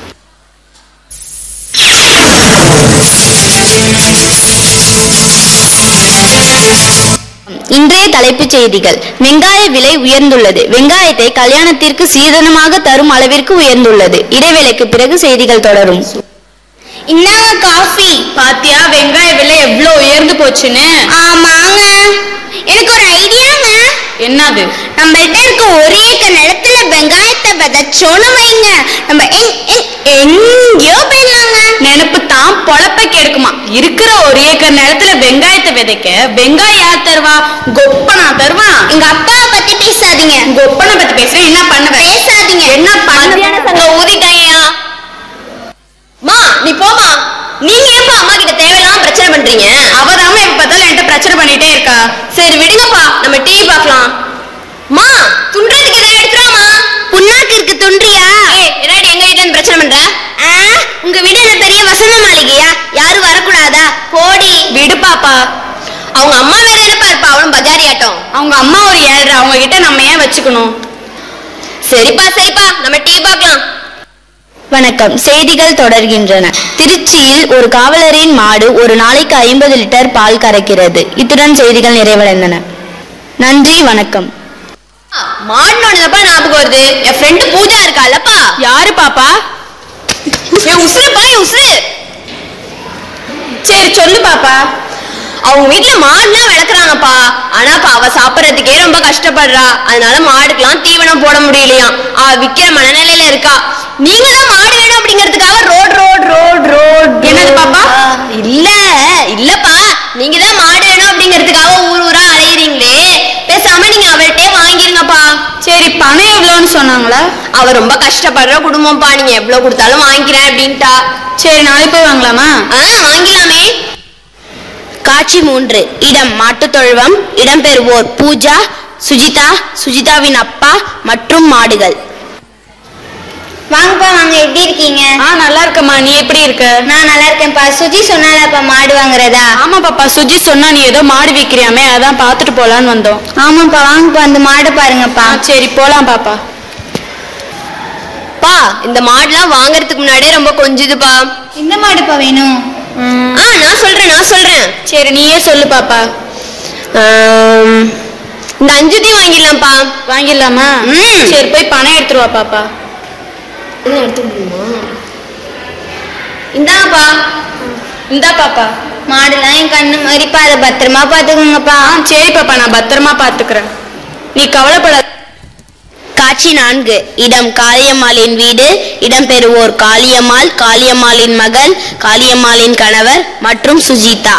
இன்றைய தலைப்புச் செய்திகள். வெங்காய விலை உயர்ந்துள்ளது. வெங்காயத்தை கல்யாணத்திற்கு சீதனமாக தரும் அளவிற்கு உயர்ந்துள்ளது. இடைவேளைக்கு பிறகு செய்திகள் தொடரும். இன்னாங்க காஃபி. பாத்தியா வெங்காய விலை எவ்வளவு உயர்ந்து போச்சுன்னு? ஆமாங்க. எனக்கு ஒரு ஐடியாங்க. என்னது? நம்மள்ட்ட இருக்க ஒரு ஏக்கர் நிலத்துல வெங்காயத்தை விதைச்சோன்னு வைங்க, நம்ம எங்கேயோ போயிடலாங்க. நினைப்பு தான் பொழப்ப கெடுக்குமா. இருக்கிற ஒரு ஏக்கர் நிலத்துல வெங்காயத்தை விதைக்க வெங்காயம் யார் தருவா? கொப்பனா தருவான். எங்க அப்பாவை பத்தி பேசாதீங்க. கொப்பனை பத்தி பேசுறேன், என்ன பண்ணுவேன்? பேசாதீங்க. என்ன மத்தியான சங்கம் ஊதிட்டாங்கயா. மா நீ போமா. நீங்க ஏப்பா அம்மா கிட்ட தேவையில்லாம பிரச்சனை பண்றீங்க? அவதாம எப்ப பார்த்தாலும் என்கிட்ட பிரச்சனை பண்ணிட்டே இருக்கா. சரி விடுங்கப்பா, நம்ம டிவி பார்க்கலாம். மா துன்றதுக்கு ஏதாவது எடுத்துறாமா. புண்ணாக்கு இருக்கு, துன்றியா? ஏய் என்னடி எங்க வீட்ல இருந்து பிரச்சனை பண்ற? உங்க வீடு என்ன பெரிய வசந்த மாளிகையா? யாரும் வரக்கூடாதா? போடி. விடு பாப்பா. அவங்க அம்மா வேற என்னப்பா இருப்பா, அவளும் பஜாரி ஆட்டம். அவங்க அம்மா ஒரு ஏழ்ரை, அவங்க கிட்ட நம்ம ஏன் வச்சுக்கணும்? சரிப்பா சரிப்பா, நம்ம டிவி பார்க்கலாம். வணக்கம். செய்திகள் தொடர்கின்றன. திருச்சியில் ஒரு காவலரின் மாடு ஒரு நாளைக்கு ஐம்பது லிட்டர் பால் கறக்கிறது. இத்துடன் செய்திகள் நிறைவடைந்தன. நன்றி, வணக்கம். மாடுனோடனப்பா ஞாபகம் வருது, என் ஃப்ரெண்டு பூஜா இருக்காலப்பா. யாரு பாப்பா? என் உசுருப்பா, என் உசுரு. சரி சொல்லு பாப்பா. அவங்க வீட்டுல மாடுலாம் வளர்க்குறாங்கப்பா. ஆனாப்பா அவ சாப்பிடறதுக்கே ரொம்ப கஷ்டப்படுறா. அதனால மாடுக்கெல்லாம் தீவனம் போட முடியலையா. அவ விக்கிற மனநிலையில இருக்கா. நீங்க தான் மாடு வேணும் அப்படிங்கிறதுக்காக ரோட் ரோட் ரோட் ரோட் என்னது பாப்பா? இல்ல இல்லப்பா, நீங்க தான் மாடு வேணும் அப்படிங்கிறதுக்காக ஊர் ஊரா அலையிறீங்களே, பேசாம நீங்க அவள்கிட்டே வாங்கிருங்கப்பா. சரி பணம் எவ்வளோன்னு சொன்னாங்களா? அவ ரொம்ப கஷ்டப்படுற குடும்பம்ப்பா, நீங்க எவ்வளவு கொடுத்தாலும் வாங்கிக்கிறேன் அப்படின்ட்டா. சரி நாளைக்கு போய் வாங்கலாமா? ஆ வாங்கிலாமே. காட்சி மூன்று. இடம் மாட்டுத்தொழுவம். இடம்பெறுவோர் பூஜா, சுஜிதா, சுஜிதாவின் அப்பா மற்றும் மாடுகள். வாங்கப்பா வாங்க, எப்படி இருக்கீங்க? ஆ நல்லா இருக்கம்மா, நீ எப்படி இருக்க? நான் நல்லா இருக்கேன்ப்பா. சுஜி சொன்னாலப்பா மாடு வாங்குறதா? ஆமா பாப்பா, சுஜி சொன்னா நீ ஏதோ மாடு விற்கிறியாமே, அதான் பார்த்துட்டு போலான்னு வந்தோம். ஆமாப்பா வாங்கப்பா, அந்த மாடு பாருங்கப்பா. சரி போலாம் பாப்பா. பா இந்த மாடுலாம் வாங்குறதுக்கு முன்னாடியே ரொம்ப கொஞ்சுதுப்பா. எந்த மாடுப்பா வேணும்? ஆ நான் சொல்றேன் நான் சொல்றேன் சரி நீயே சொல்லு பாப்பா. இந்த அஞ்சுதையும் வாங்கிடலாம்ப்பா. வாங்கிடலாமா? சரி போய் பணம் எடுத்துருவா பாப்பா. இந்தாப்பா. இந்தா பாப்பா. மாடுலாம் என் கண்ணு மாதிரிப்பா, அதை பத்திரமா பாத்துக்கோங்கப்பா. சரி பாப்பா, நான் பத்திரமா பாத்துக்கிறேன், நீ கவலைப்படாத. காட்சி நான்கு. இடம் காளியம்மாளின் வீடு. இடம்பெறுவோர் காளியம்மாள், காளியம்மாளின் மகள், காளியம்மாளின் கணவர் மற்றும் சுஜிதா.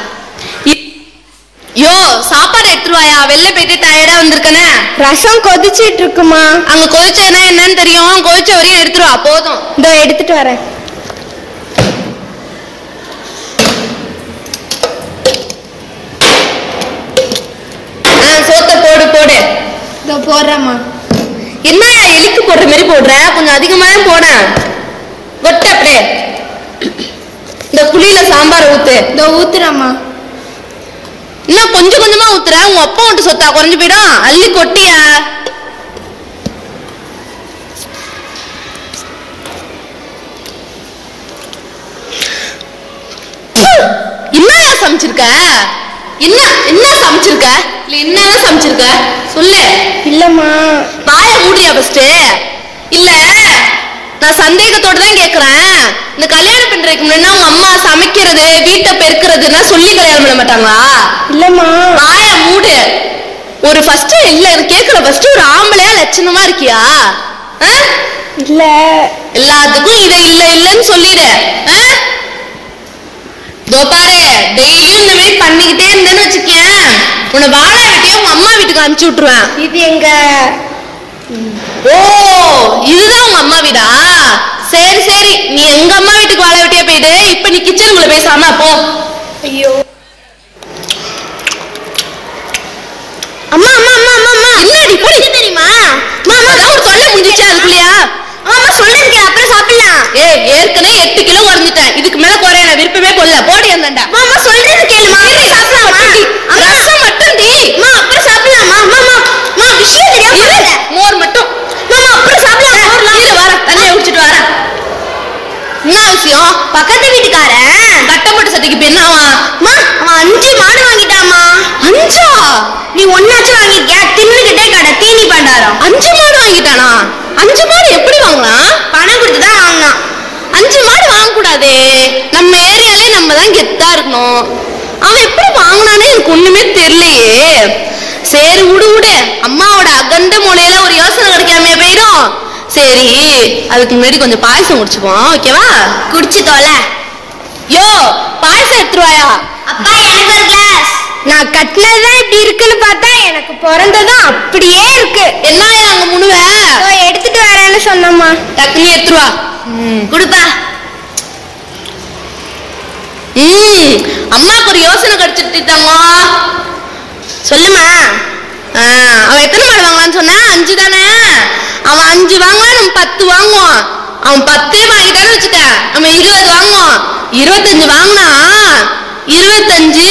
யோ சாப்பாடு எடுத்துருவாயா, வெளில போயிட்டு டயர்டா வந்திருக்கனே. ரசம் கொதிச்சிட்டு இருக்குமா? அங்க கொதிச்சதுன்னா என்னன்னு தெரியும், கொதிச்ச வரையும் எடுத்துருவா போதும். இதோ எடுத்துட்டு வரேன். சோத்த போடு போடு. இதோ போடுறேம்மா. என்ன எலிக்கு போடுற மாதிரி போடுற, கொஞ்சம் அதிகமா போட. கொட்ட அப்படியே. இந்த புளியில சாம்பார் ஊத்து. இதோ ஊத்துறேம்மா. இன்னும் கொஞ்சம் கொஞ்சமா ஊத்துற, உங்க அப்பா மட்டும் சொத்தா குறைஞ்சு போயிடும், அள்ளி கொட்டியா. என்னடா சமைச்சிருக்க? என்ன என்ன சமைச்சிருக்க? இல்ல என்ன சமைச்சிருக்க சொல்லு. இல்லம்மா. வாய மூடியா ஃபர்ஸ்ட். இல்ல நான் சந்தேகத்தோட தான் கேக்குறேன். இந்த கல்யாணம் பண்றதுக்கு முன்னாடி உங்க அம்மா சமைக்கிறது வீட்டை பெருக்கிறதுன்னா சொல்லி கல்யாணம் பண்ண மாட்டாங்களா? இல்லம்மா. வாய மூடு. ஒரு ஃபர்ஸ்ட் இல்ல கேக்குற ஃபர்ஸ்ட் ஒரு ஆம்பளையா லட்சணமா இருக்கியா? இல்ல. எல்லாத்துக்கும் இத இல்ல இல்லன்னு சொல்லிடு. இதோ பாரு, டெய்லியும் இந்த மாதிரி பண்ணிக்கிட்டே இருந்தேன்னு வச்சுக்கேன், உன்னை வாழ விட்டியா உங்க அம்மா வீட்டுக்கு அனுப்பிச்சு விட்டுருவேன். இது எங்க? ஓ இதுதான் உங்க அம்மா வீடா? சரி சரி, நீ எங்க அம்மா வீட்டுக்கு வாழ விட்டியா போயிடு. இப்ப நீ கிச்சனுக்குள்ள பேசாம போ. ஐயோ அம்மா அம்மா அம்மா அம்மா அம்மா என்னடி போடி தெரியுமா? மாமா தான் ஒரு தொல்லை முடிஞ்சிச்சு அதுக்குள்ளயா? ஆமா சொல்றேன், அப்புறம் சாப்பிடலாம். ஏ ஏற்கனவே எட்டு கிலோ குறைஞ்சிட்டேன், இதுக்கு மேல குறைய நான் விருப்பமே கொள்ள. போடி அந்தாண்டா. மாமா சொல்றது கேளுமா? சாப்பிடலாமா? ரசம் மட்டும் டி. அம்மா அப்புறம் சாப்பிடலாமா? மாமா மா விஷயம் தெரியாம மோர் மட்டும். மாமா அப்புறம் சாப்பிடலாம். மோர்லாம் இல்ல, வர தண்ணியை குடிச்சிட்டு வர. என்ன விஷயம்? பக்கத்து வீட்டுக்காரன் கட்டப்பட்டு சட்டைக்கு இப்ப என்னவா? மா அவன் அஞ்சு மாடு வாங்கிட்டாமா. அஞ்சா? நீ ஒன்னாச்சும் வாங்கிக்க, தின்னுகிட்டே கடை தீனி பண்டாரம். அஞ்சு மாடு வாங்கிட்டானா? அஞ்சு மாடு எப்படி வாங்கலாம்? பணம் கொடுத்துதான் வாங்கினான். அஞ்சு மாடு வாங்க கூடாதே, நம்ம ஏரியாலே நம்ம தான் கெத்தா இருக்கணும். அவன் எப்படி வாங்கினானே எனக்கு ஒண்ணுமே தெரியலையே. சரி விடு விடு, அம்மாவோட சரி, அதுக்கு முன்னாடி கொஞ்சம் பாயசம் குடிச்சுப்போம், ஓகேவா? குடிச்சு தோலை. யோ, பாயசம் எடுத்துருவாயா? அப்பா எனக்கு ஒரு கிளாஸ். நான் கட்டினதுதான் இப்படி இருக்குன்னு பார்த்தா எனக்கு பிறந்ததும் அப்படியே இருக்கு. என்ன அங்க முனுவ எடுத்துட்டு வரேன்னு சொன்னம்மா. டக்குனு எடுத்துருவா. குடுப்பா. ம் அம்மாக்கு ஒரு யோசனை கிடைச்சிட்டாங்க. சொல்லுமா. அவன் எத்தனை மாடு வாங்கலான்னு சொன்னா? அஞ்சு தானே. அவன் அஞ்சு வாங்குவான், நம்ம பத்து வாங்குவான். அவன் பத்தே வாங்கிட்டான்னு வச்சுக்க, நம்ம இருபது வாங்குவோம். இருபத்தஞ்சு வாங்கினா இருபத்தஞ்சு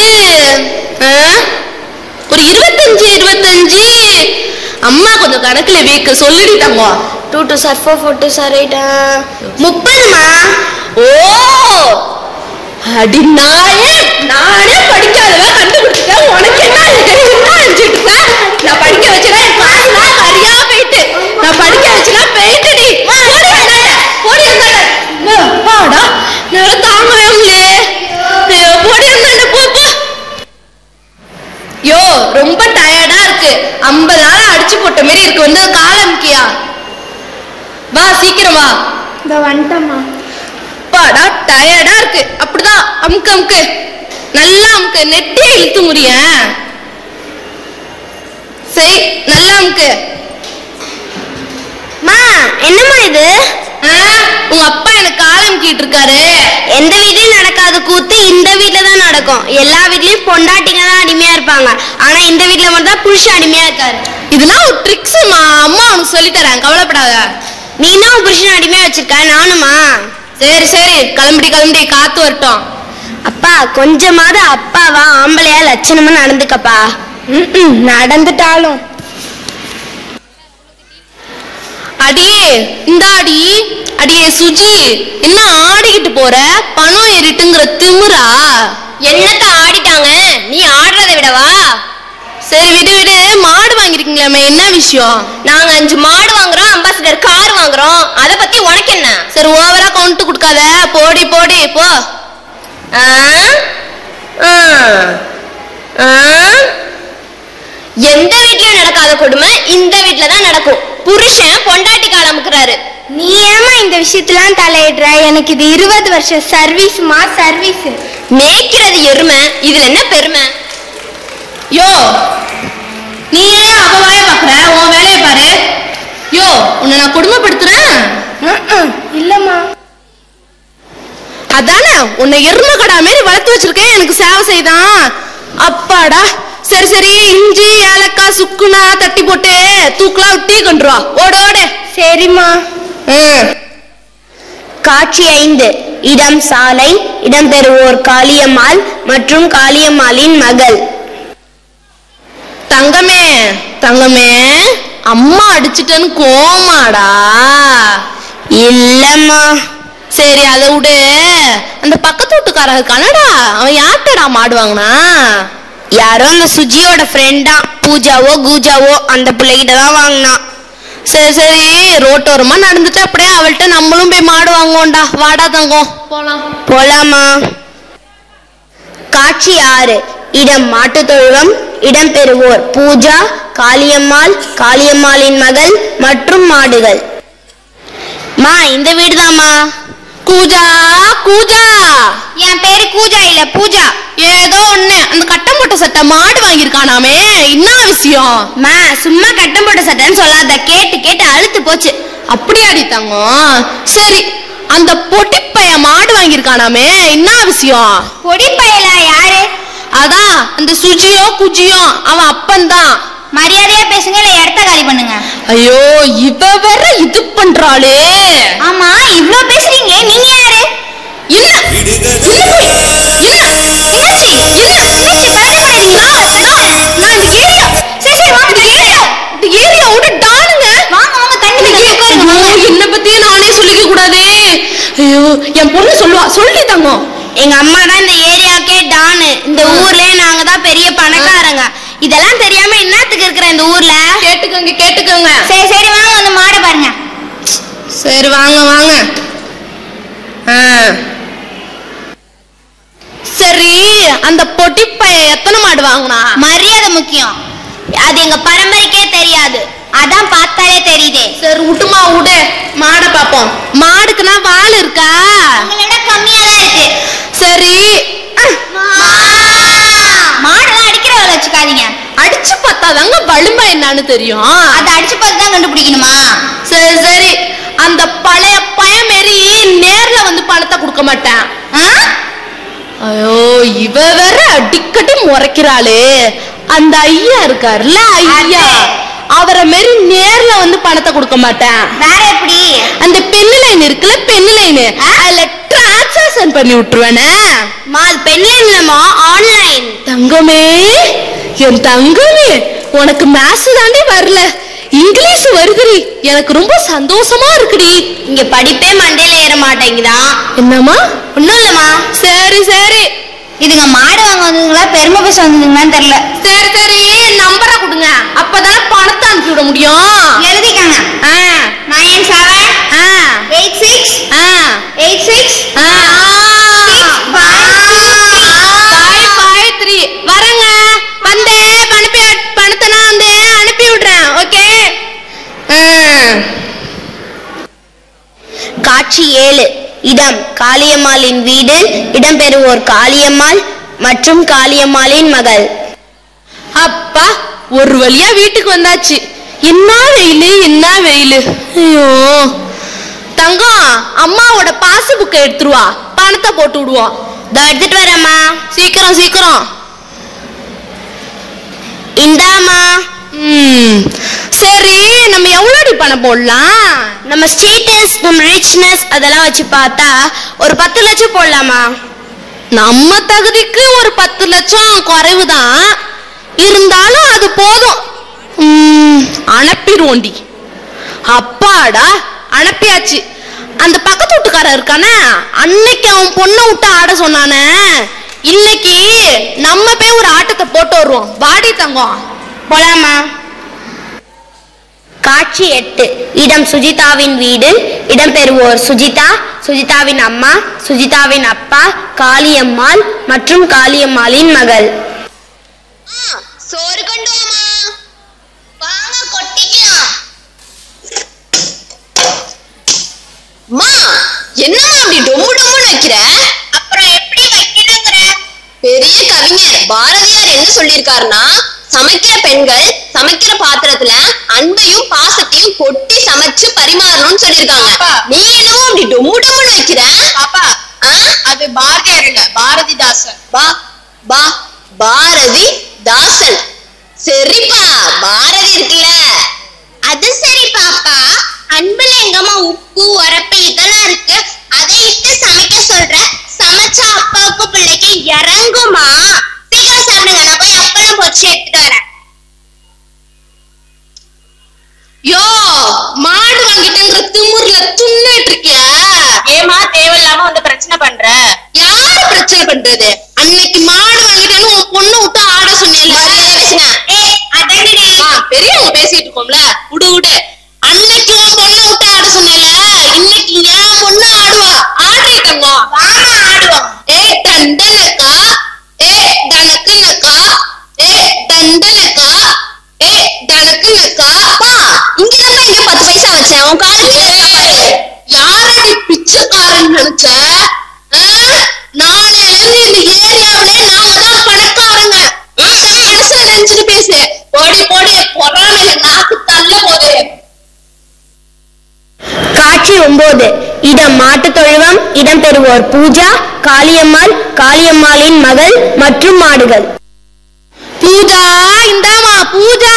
ஒரு இருபத்தஞ்சு இருபத்தஞ்சு அம்மா கொஞ்சம் கணக்குல வீக்க சொல்லிட்டாங்க. Two two sir four four two sir eight முப்பதுமா? ஓ அடி நாயே, நானே படிக்காதவ கண்டுபிடிச்சிட்டேன். உனக்கு என்ன நினைச்சிட்டு இருக்க? நான் படிக்க வச்சுனா என் காசுலாம் கரியா போயிட்டு, நான் படிக்க வச்சுனா போயிட்டுடி. போடி இருந்தாடா, நான் தாங்கவே முடியல. போடி இருந்தாண்ட போ போ. யோ ரொம்ப டயர்டா இருக்கு, ஐம்பது நாள் அடிச்சு போட்ட மாதிரி இருக்கு. வந்து காலம்கியா வா, சீக்கிரம் வா. இந்த வந்துட்டம்மா. பாடா டயர்டா இருக்கு. அப்படிதான் அமுக்கு அமுக்கு, நல்லா அமுக்கு, நெட்டே இழுத்து முடிய. சரி, நல்லா அமுக்கு. மா என்னம்மா இது? உங்க அப்பா எனக்கு காலம்கிட்டு இருக்காரு. எந்த வீட்லயும் நடக்காத கூத்து இந்த வீட்ல தான் நடக்கும். எல்லா வீட்லயும் பொண்டாட்டிங்க தான் அடிமையா இருப்பாங்க, ஆனா இந்த வீட்ல மட்டும் தான் புருஷன் அடிமையா இருக்காரு. இதெல்லாம் ஒரு ட்ரிக்ஸ்மா, அம்மா உனக்கு சொல்லி தரேன், கவலைப்படாத. நீ தான் புருஷன் அடிமையா வச்சிருக்க, நானுமா? சரி சரி, கிளம்பி கிளம்பி, காத்து வரட்டும். அப்பா கொஞ்சமாவது அப்பாவா ஆம்பளையா லட்சணமா நடந்துக்கப்பா. நடந்துட்டாலும் அடியே இந்த அடி அடியே சுஜி, என்ன ஆடிக்கிட்டு போற? பணம் ஏறிட்டுங்கிற திமிரா? என்னத்த ஆடிட்டாங்க, நீ ஆடுறதை விடவா? சரி விடு விடு. மாடு வாங்கிருக்கீங்களாமே, என்ன விஷயம்? நாங்க அஞ்சு மாடு வாங்குறோம், அம்பாசிடர் கார் வாங்குறோம், அத பத்தி உனக்கு என்ன? சரி ஓவரா கவுண்ட் கொடுக்காத, போடி போடி போ. எந்த வீட்லயும் நடக்காத கொடுமை இந்த வீட்ல தான் நடக்கும். புருஷன் பொண்டாட்டி காலமுக்குறாரு. நீ ஏமா இந்த விஷயத்தெல்லாம் தலையிடுற? எனக்கு இது இருபது வருஷம் சர்வீஸ்மா, சர்வீஸ். மேய்க்கிறது எருமை, இதுல என்ன பெருமை? யோ நீ ஏன் அவ வேலையை பாக்குற? உன் வேலையை பாரு. யோ உன்னை நான் கொடுமைப்படுத்துறேன்? இல்லம்மா. அதானே உன்னை எருமை கடா மாரி வளர்த்து வச்சிருக்கேன், எனக்கு சேவை செய்தான். அப்பாடா. சரி சரி, இஞ்சி ஏலக்காய் சுக்குனா தட்டி போட்டு தூக்கலாம் விட்டி கொண்டுருவா. ஓடோட. சரிம்மா. காட்சி ஐந்து. இடம் சாலை. இடம்பெறுவோர் காளியம்மாள் மற்றும் காளியம்மாளின் மகள். தங்கமே தங்கமே, அம்மா அடிச்சிட்டேன்னு கோமாடா? இல்லம்மா. சரி அதை விடு. அந்த பக்கத்து வீட்டுக்காரங்க கனடா, அவன் யார்ட்டடா மாடு வாங்கினா? யாரோ அந்த சுஜியோட ஃப்ரெண்டா, பூஜாவோ கூஜாவோ, அந்த பிள்ளைகிட்ட தான் வாங்கினான். சரி சரி, ரோட்டோரமா நடந்துட்டு அப்படியே அவள்கிட்ட நம்மளும் போய் மாடு வாங்குவோம்டா. வாடா தங்கம், போலாம். போலாமா. காட்சி ஆறு. இடம் மாட்டு தொழுவம். இடம்பெறுவோர் பூஜா, காளியம்மாள், காளியம்மாளின் மகள் மற்றும் மாடுகள். மா இந்த வீடுதாம்மா. கூஜா கூஜா. என் பேரு கூஜா இல்ல பூஜா. ஏதோ ஒண்ணு. அந்த கட்டம் போட்ட சட்டை மாடு வாங்கியிருக்கானாமே, என்ன விஷயம்? மா சும்மா கட்டம் போட்ட சட்டைன்னு சொல்லாத, கேட்டு கேட்டு அழுத்து போச்சு. அப்படியே அடித்தாங்க. சரி, அந்த பொடிப்பைய மாடு வாங்கியிருக்கானாமே, என்ன விஷயம்? பொடிப்பையல யாரு? அதான் அந்த சுஜியோ குஜியோ, அவன் அப்பன் தான். மரியாதையா பேசுங்க, இல்ல இடத்த காலி பண்ணுங்க. ஐயோ இவ வேற இது பண்றாளே. ஆமா இவ்ளோ பேசுறீங்க, நீங்க யாரு? இல்ல என்ன பத்தியே நானே சொல்லிக்க கூடாதே. ஐயோ என் பொண்ணு சொல்லுவா, சொல்லி தங்கம். எங்க அம்மா தான் இந்த ஏரியாக்கே டானு. இந்த ஊர்லயே நாங்க தான் பெரிய பணக்காரங்க. இதெல்லாம் தெரியாம என்னத்துக்கு இருக்கிற இந்த ஊர்ல? கேட்டுக்கோங்க கேட்டுக்கோங்க. சரி சரி வாங்க, வந்து மாட பாருங்க. சரி வாங்க வாங்க. சரி, அந்த பொட்டிப்பைய எத்தனை மாடு வாங்கினா? மரியாதை முக்கியம், அது எங்க பரம்பரைக்கே தெரியாது. அதான் பார்த்தாலே தெரியுதே. சரி விட்டுமா விடு, மாடை பாப்போம். மாடுக்குன்னா வால் இருக்கா? உங்களோட கம்மியா தான் இருக்கு. சரி மாடெல்லாம் அடிக்கிற வேலை வச்சுக்காதீங்க. அடிச்சு பார்த்தாதாங்க வலிமை என்னன்னு தெரியும். அதை அடிச்சு பார்த்து தான் கண்டுபிடிக்கணுமா? சரி சரி, அந்த பழைய பயம் மாரி நேர்ல வந்து பணத்தை கொடுக்க மாட்டேன். ஐயோ இவ வேற அடிக்கடி முறைக்கிறாளே. அந்த ஐயா இருக்காருல்ல ஐயா, அவரை மாரி நேர்ல வந்து பணத்தை கொடுக்க மாட்டேன். வேற எப்படி? அந்த பென்னு லைன் இருக்குல்ல, பென்னு லைன், அதுல டிரான்சாக்ஷன் பண்ணி விட்டுருவேனே. மா அது பென் லைன் இல்லம்மா, ஆன்லைன். தங்கமே என் தங்கமே, உனக்கு மேத்ஸ் தாண்டி வரல, இங்கிலீஷ் வருதுடி. எனக்கு ரொம்ப சந்தோஷமா இருக்குடி. இங்க படிப்பே மண்டையில ஏற மாட்டேங்குதா? என்னம்மா? ஒண்ணும் இல்லம்மா. சரி சரி, இதுங்க மாடு வாங்க வந்ததுங்களா பெருமை பேச வந்ததுங்களான்னு தெரியல. சரி சரி, நம்பரை கொடுங்க, அப்பதானே பணத்தை அனுப்பி விட முடியும். எழுதிக்கங்க. Nine seven eight six eight six five three. வரங்க, வந்து அனுப்பி பணத்தை நான் வந்து அனுப்பி விடுறேன். ஓகே. காட்சி ஏழு. இடம் காளியம்மாளின் வீடு. இடம்பெறுவோர் காளியம்மாள் மற்றும் காளியம்மாளின் மகள். அப்பா ஒரு வழியா வீட்டுக்கு வந்தாச்சு. என்ன வெயிலு என்ன வெயிலு. ஐயோ தங்கம், அம்மாவோட பாஸ் புக்கை எடுத்துருவா, பணத்தை போட்டு விடுவோம். இதோ எடுத்துட்டு வரேம்மா. சீக்கிரம் சீக்கிரம். இந்தாமா. ம் சரி, நம்ம எவ்வளோடி பணம் போடலாம்? நம்ம ஸ்டேட்டஸ், நம்ம ரிச்னஸ் அதெல்லாம் வச்சு பார்த்தா ஒரு பத்து லட்சம் போடலாமா? நம்ம தகுதிக்கு ஒரு பத்து லட்சம் குறைவுதான், இருந்தாலும் அது போதும். அனுப்பிடுவோண்டி. அப்பாடா அனுப்பியாச்சு. அந்த பக்கத்து வீட்டுக்காரன் இருக்கானே, அன்னைக்கு அவன் பொண்ணை விட்டு ஆட சொன்னானே, இன்னைக்கு நம்ம போய் ஒரு ஆட்டத்தை போட்டு வருவோம். வாடி தங்கம். போலாமா? காட்சி எட்டு. இடம் சுஜிதாவின் வீடு. இடம்பெறுவோர் சுஜிதா, சுஜிதாவின் அம்மா, சுஜிதாவின் அப்பா, காளியம்மாள் மற்றும் காளியம்மாளின் மகள். சோறு கொண்டு வாமா. வாங்க கொட்டிக்கலாம். மா என்னமா அப்படி டொம்மு டொம்முன்னு வைக்கிற? அப்புறம் எப்படி வைக்கிறேங்கிற? பெரிய கவிஞர் பாரதியார் என்ன சொல்லியிருக்காருன்னா, சமைக்கிற பெண்கள் சமைக்கிற பாத்திரத்துல அன்பையும் பாசத்தையும் கொட்டி சமைச்சு பரிமாறணும்னு சொல்லியிருக்காங்க. நீ என்னவோ அப்படி டொம்மு டொம்முன்னு வைக்கிற? பாப்பா அது பாரதியார் இல்ல, பாரதிதாசன். பா பா பாரதி தாசன். சரிப்பா, பாரதி இருக்குல்ல. அது சரி பாப்பா, அன்புல எங்கம்மா உப்பு உரப்பு இதெல்லாம் இருக்கு, அதை இட்டு சமைக்க சொல்ற. சமைச்சா அப்பாவுக்கு பிள்ளைக்கு இறங்குமா? சீக்கிரம் சாப்பிடுங்க, நான் போய் அப்பளம் பொரிச்சு எடுத்துட்டு வரேன். யோ மாடு வாங்கிட்டேங்கிற திமுர்ல துண்ணிட்டு இருக்கியா? ஏமா தேவையில்லாம வந்து பிரச்சனை பண்ற? யாரு பிரச்சனை பண்றது? அன்னைக்கு மாடு வாங்கிட்டேன்னு உன் பொண்ணு விட்டு ஆட சொன்னேன்ல, பெரியவங்க பேசிட்டு இருக்கோம்ல, விடு விடு. அன்னைக்கு உன் பொண்ணை விட்டு ஆட சொன்னேன்ல, இன்னைக்கு என் பொண்ணு ஆடுவா. ஆடுறே தங்கம், வாமா ஆடுவோம். ஏ தண்டனக்கா, ஏ தனக்குனக்கா, ஏ தண்டனக்கா, ஏ தனக்குனக்கா. பா இங்கதான் எங்க பத்து பைசா வச்சேன், உன் காலேஜ் யாரடி பிச்சைக்காரன் நினைச்ச? நாளையில இருந்து இந்த ஏரியாவிலே நாங்க தான் பணக்காரங்க. மனசுல நினைச்சிட்டு பேசு. போடி போடி, பொறாமையில நாக்கு தள்ள போது. காட்சி ஒன்பது. இடம் மாட்டுத் தொழுவம். இடம்பெறுவோர் பூஜா, காளியம்மாள், காளியம்மாளின் மகள் மற்றும் மாடுகள். பூஜா இந்தாமா. பூஜா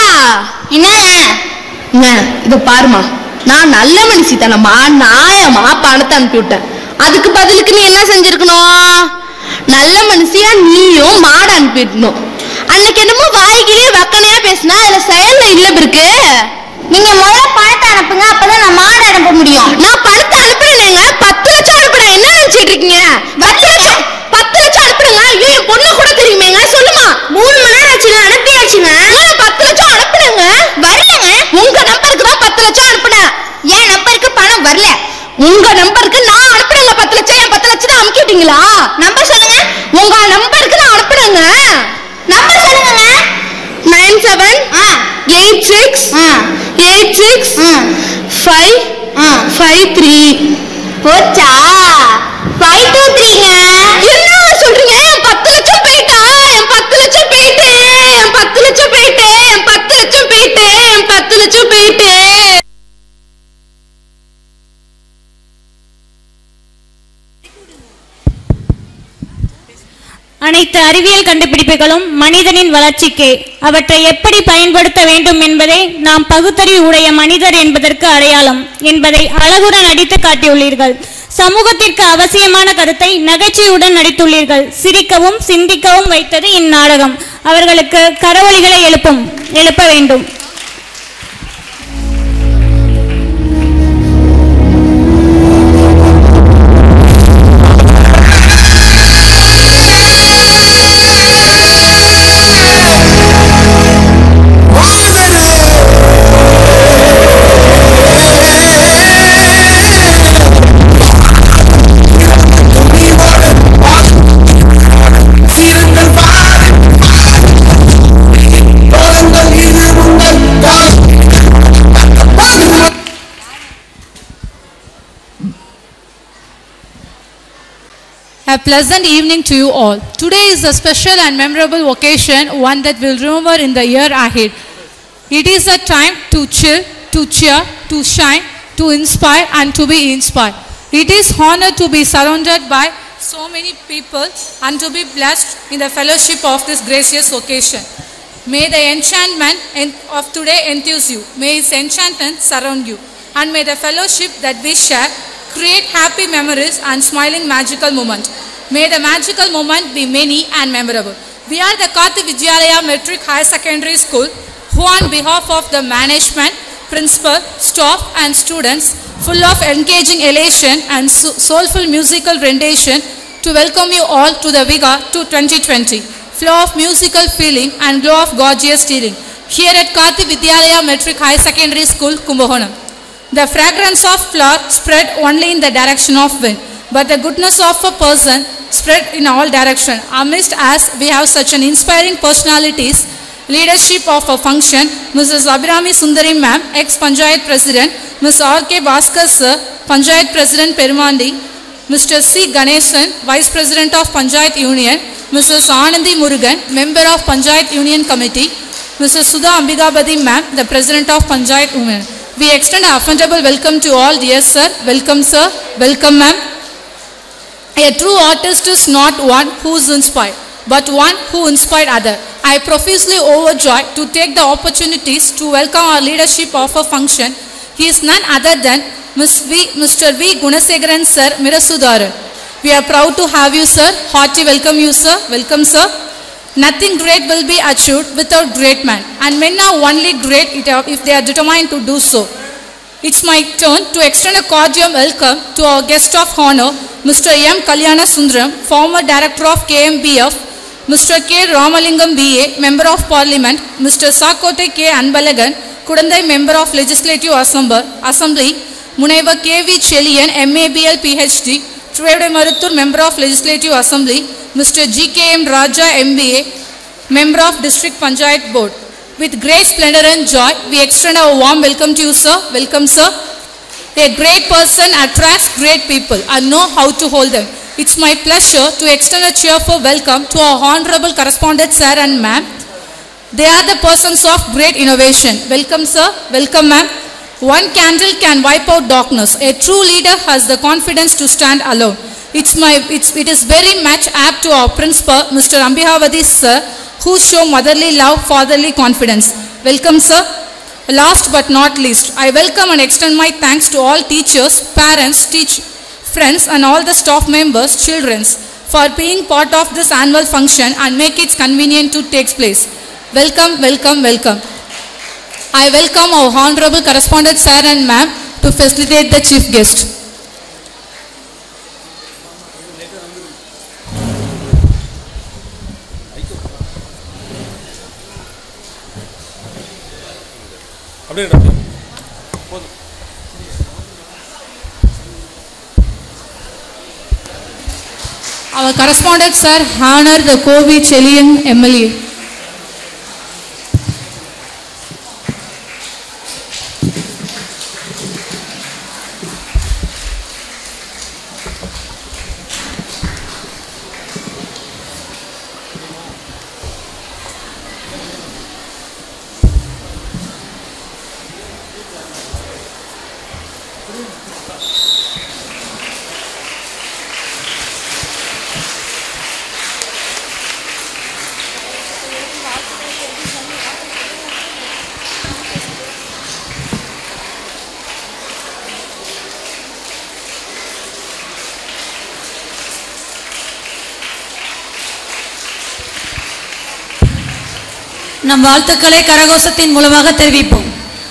என்ன இத பாருமா, நான் நல்ல மனுஷி தானம்மா, நாயமா பணத்தை அனுப்பி விட்டேன். அதுக்கு பதிலுக்கு நீ என்ன செஞ்சிருக்கணும்? நல்ல மனுஷியா நீயும் மாடு அனுப்பிடணும். அன்னைக்கு என்னமோ வாய்கிலேயே வக்கனையா பேசினா, அதுல செயல்ல இல்ல இருக்கு. நீங்க முதல்ல பணத்தை அனுப்புங்க, அப்பதான் நான் மாடு அனுப்ப முடியும். நான் பணத்தை அனுப்புறேங்க, பத்து லட்சம் அனுப்புறேன். என்ன நினைச்சிட்டு இருக்கீங்க? பத்து லட்சம் பத்து லட்சம் அனுப்புறேங்க. ஐயோ என் பொண்ணு கூட தெரியுமேங்க. சொல்லுமா, மூணு மணி நேரம் ஆச்சுங்க, அனுப்பியாச்சுங்க. பத்து லட்சம் அனுப்புனேங்க, வரலங்க. உங்க நம்பருக்கு தான் பத்து லட்சம் அனுப்புனேன். என் நம்பருக்கு பணம் வரல. உங்க நம்பருக்கு நான் அனுப்புறேங்க பத்து லட்சம். என் பத்து லட்சம் தான் அனுப்பிட்டீங்களா? நம்பர் சொல்லுங்க. உங்க நம்பருக்கு நான் அனுப்புறேங்க. நம்பர் சொல்லுங்க. Nine seven eight six eight six five five three. போச்சா ஃபைவ் டூ த்ரீங்க. என்ன சொல்றீங்க? என் பத்து லட்சம் போயிட்டா? என் பத்து லட்சம் போயிட்டு என் பத்து லட்சம் போயிட்டு என் பத்து லட்சம் போயிட்டு என் பத்து லட்சம் போயிட்டு. அனைத்து அறிவியல் கண்டுபிடிப்புகளும் மனிதனின் வளர்ச்சிக்கே. அவற்றை எப்படி பயன்படுத்த வேண்டும் என்பதை நாம் பகுத்தறிவு உடைய மனிதர் என்பதற்கு அடையாளம் என்பதை அழகுற நடித்து காட்டியுள்ளீர்கள். சமூகத்திற்கு அவசியமான கருத்தை நகைச்சுவையுடன் நடித்துள்ளீர்கள். சிரிக்கவும் சிந்திக்கவும் வைத்தது இந்நாடகம். அவர்களுக்கு கரவொலிகளை எழுப்பும் எழுப்ப வேண்டும். A pleasant evening to you all. Today is a special and memorable occasion, one that we'll remember in the year ahead. It is a time to chill, to cheer, to shine, to inspire and to be inspired. It is honor to be surrounded by so many people and to be blessed in the fellowship of this gracious occasion. May the enchantment of today enthuse you. May its enchantment surround you. And may the fellowship that we share create happy memories and smiling magical moments. May the magical moment be many and memorable. We are the Karthi Vidyalaya Metric Higher Secondary School, who on behalf of the management, principal, staff and students, full of engaging elation and soulful musical rendition, to welcome you all to the Viga to twenty twenty. Flow of musical feeling and glow of gorgeous stealing. Here at Karthi Vidyalaya Metric High Secondary School, Kumbakonam. The fragrance of flower spread only in the direction of wind, but the goodness of a person spread in all directions. Amidst us, we have such an inspiring personalities, leadership of a function, Missus Abhirami Sundari Ma'am, ex-Panchayat President, Mister R K Bhaskar Sir, Panchayat President Perumandi, Mister C Ganesan, Vice President of Panchayat Union, Missus Anandi Murugan, Member of Panchayat Union Committee, Missus Sudha Ambigabadi Ma'am, the President of Panchayat Union. We extend a affable welcome to all, dear sir. Welcome sir. Welcome ma'am. A true artist is not one who is inspired, but one who inspired others. I profusely overjoyed to take the opportunities to welcome our leadership of a function. He is none other than Mister V. Gunasegaran sir, Mirasudaran. We are proud to have you sir. Hearty welcome you sir. Welcome sir. Nothing great will be achieved without great men, and men are only great if they are determined to do so. It's my turn to extend a cordial welcome to our guest of honor, Mister M. Kalyana Sundaram, former Director of K M B F, Mister K. Ramalingam B A, Member of Parliament, Mister Sakote K. Anbalagan, Kudandai Member of Legislative Assembly, Munaiva K V Chelian, M A B L P H D, Trivedi Maruttur, Member of Legislative Assembly, Mister G K M Raja M B A, Member of District Panchayat Board. With great splendor and joy, we extend our warm welcome to you sir. Welcome sir. A great person attracts great people and know how to hold them. It's my pleasure to extend a cheerful welcome to our Honorable Correspondent sir and ma'am. They are the persons of great innovation. Welcome sir. Welcome ma'am. One candle can wipe out darkness. A true leader has the confidence to stand alone. It's my, it's, it is very much apt to our principal, Mister Ambihavadi sir, who show motherly love, fatherly confidence. Welcome sir. Last but not least, I welcome and extend my thanks to all teachers, parents, teach, friends and all the staff members, children, for being part of this annual function and make it convenient to take place. Welcome, welcome, welcome. I welcome our Honorable Correspondent sir and ma'am to facilitate the chief guest. Our correspondent sir honor the Kovi Chelian M L A. நம் வாழ்த்துக்களை கரகோஷத்தின் மூலமாக தெரிவிப்போம்.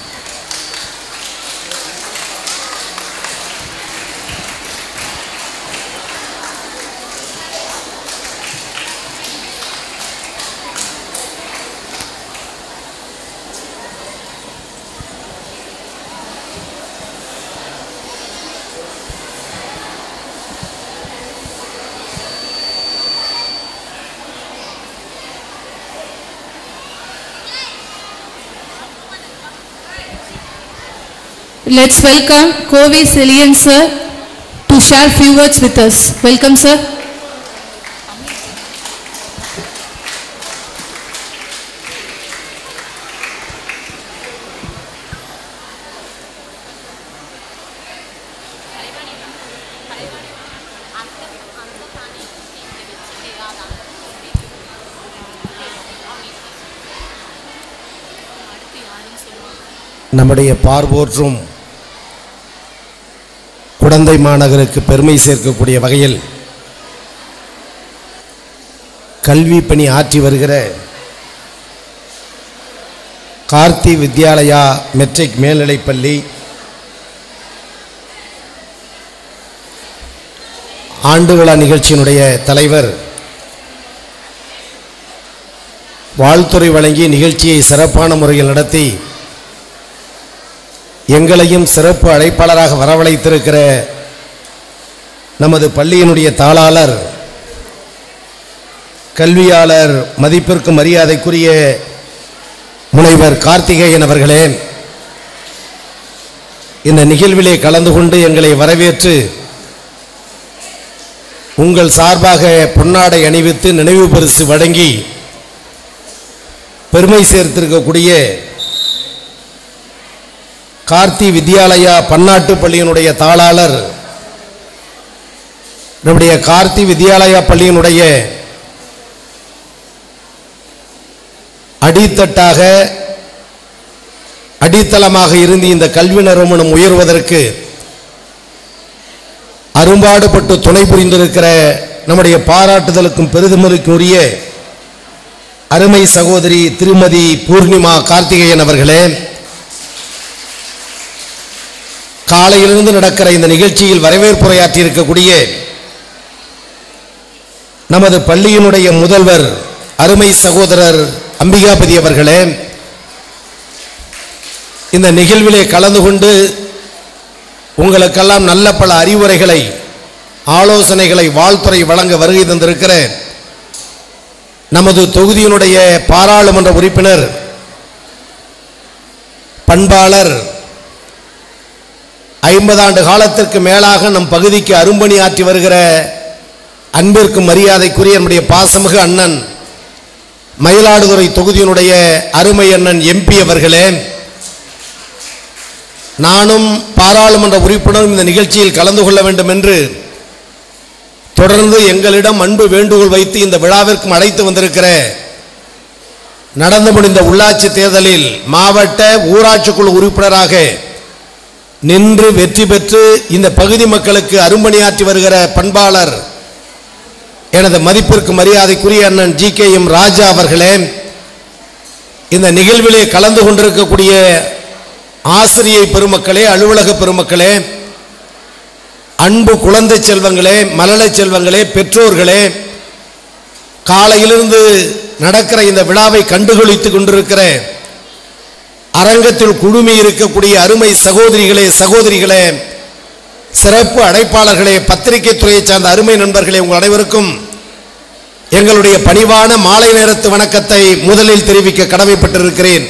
Let's welcome Kovi Silian sir to share few words with us. Welcome sir. நம்முடைய பார்வோற்றும் குடந்தை மாநகருக்கு பெருமை சேர்க்கக்கூடிய வகையில் கல்வி பணி ஆற்றி வருகிற கார்த்தி வித்யாலயா மெட்ரிக் மேல்நிலைப்பள்ளி ஆண்டு விழா நிகழ்ச்சியினுடைய தலைவர் வாழ்த்துறை வழங்கி நிகழ்ச்சியை சிறப்பான முறையில் நடத்தி எங்களையும் சிறப்பு அழைப்பாளராக வரவழைத்திருக்கிற நமது பள்ளியினுடைய தாளாளர் கல்வியாளர் மதிப்பிற்கு மரியாதைக்குரிய முனைவர் கார்த்திகேயன் அவர்களே, இந்த நிகழ்விலே கலந்து கொண்டு எங்களை வரவேற்று உங்கள் சார்பாக பொன்னாடை அணிவித்து நினைவு பரிசு வழங்கி பெருமை சேர்த்திருக்கக்கூடிய கார்த்தி வித்யாலயா பன்னாட்டு பள்ளியினுடைய தாளாளர் நம்முடைய கார்த்தி வித்யாலயா பள்ளியினுடைய அடித்தட்டாக அடித்தளமாக இருந்து இந்த கல்வி நிறுவனம் உயர்வதற்கு அரும்பாடுபட்டு துணை புரிந்திருக்கிற நம்முடைய பாராட்டுதலுக்கும் பெருமிதத்திற்கும் உரிய அருமை சகோதரி திருமதி பூர்ணிமா கார்த்திகேயன் அவர்களே, காலையிலிருந்து நடக்கிற இந்த நிகழ்ச்சியில் வரவேற்புரையாற்றி இருக்கக்கூடிய நமது பள்ளியினுடைய முதல்வர் அருமை சகோதரர் அம்பிகாபதி அவர்களே, இந்த நிகழ்விலே கலந்து கொண்டு உங்களுக்கெல்லாம் நல்ல பல அறிவுரைகளை ஆலோசனைகளை வாழ்த்துறை வழங்க வருகை தந்திருக்கிற நமது தொகுதியினுடைய பாராளுமன்ற உறுப்பினர் பண்பாளர் ஐம்பது ஆண்டு காலத்திற்கு மேலாக நம் பகுதிக்கு அரும்பணி ஆற்றி வருகிற அன்பிற்கும் மரியாதைக்குரிய நம்முடைய பாசமிகு அண்ணன் மயிலாடுதுறை தொகுதியினுடைய அருமை அண்ணன் எம்பி அவர்களே, நானும் பாராளுமன்ற உறுப்பினரும் இந்த நிகழ்ச்சியில் கலந்து கொள்ள வேண்டும் என்று தொடர்ந்து எங்களிடம் அன்பு வேண்டுகோள் வைத்து இந்த விழாவிற்கும் அழைத்து வந்திருக்கிற நடந்து முடிந்த உள்ளாட்சி தேர்தலில் மாவட்ட ஊராட்சிக்குழு உறுப்பினராக நின்று வெற்றி பெற்று இந்த பகுதி மக்களுக்கு அரும்பணியாற்றி வருகிற பண்பாளர் எனது மதிப்பிற்கு மரியாதைக்குரிய அண்ணன் ஜி கே எம் ராஜா அவர்களே, இந்த நிகழ்விலே கலந்து கொண்டிருக்கக்கூடிய ஆசிரியை பெருமக்களே, அலுவலக பெருமக்களே, அன்பு குழந்தை செல்வங்களே, மழலை செல்வங்களே, பெற்றோர்களே, காலையிலிருந்து நடக்கிற இந்த விழாவை கண்டுகளித்துக் கொண்டிருக்கிற அரங்கத்தில் குழுமி இருக்கக்கூடிய அருமை சகோதரிகளே, சகோதரிகளே, சிறப்பு அழைப்பாளர்களே, பத்திரிகை துறையை சார்ந்த அருமை நண்பர்களே, உங்கள் அனைவருக்கும் எங்களுடைய பணிவான மாலை நேரத்து வணக்கத்தை முதலில் தெரிவிக்க கடமைப்பட்டிருக்கிறேன்.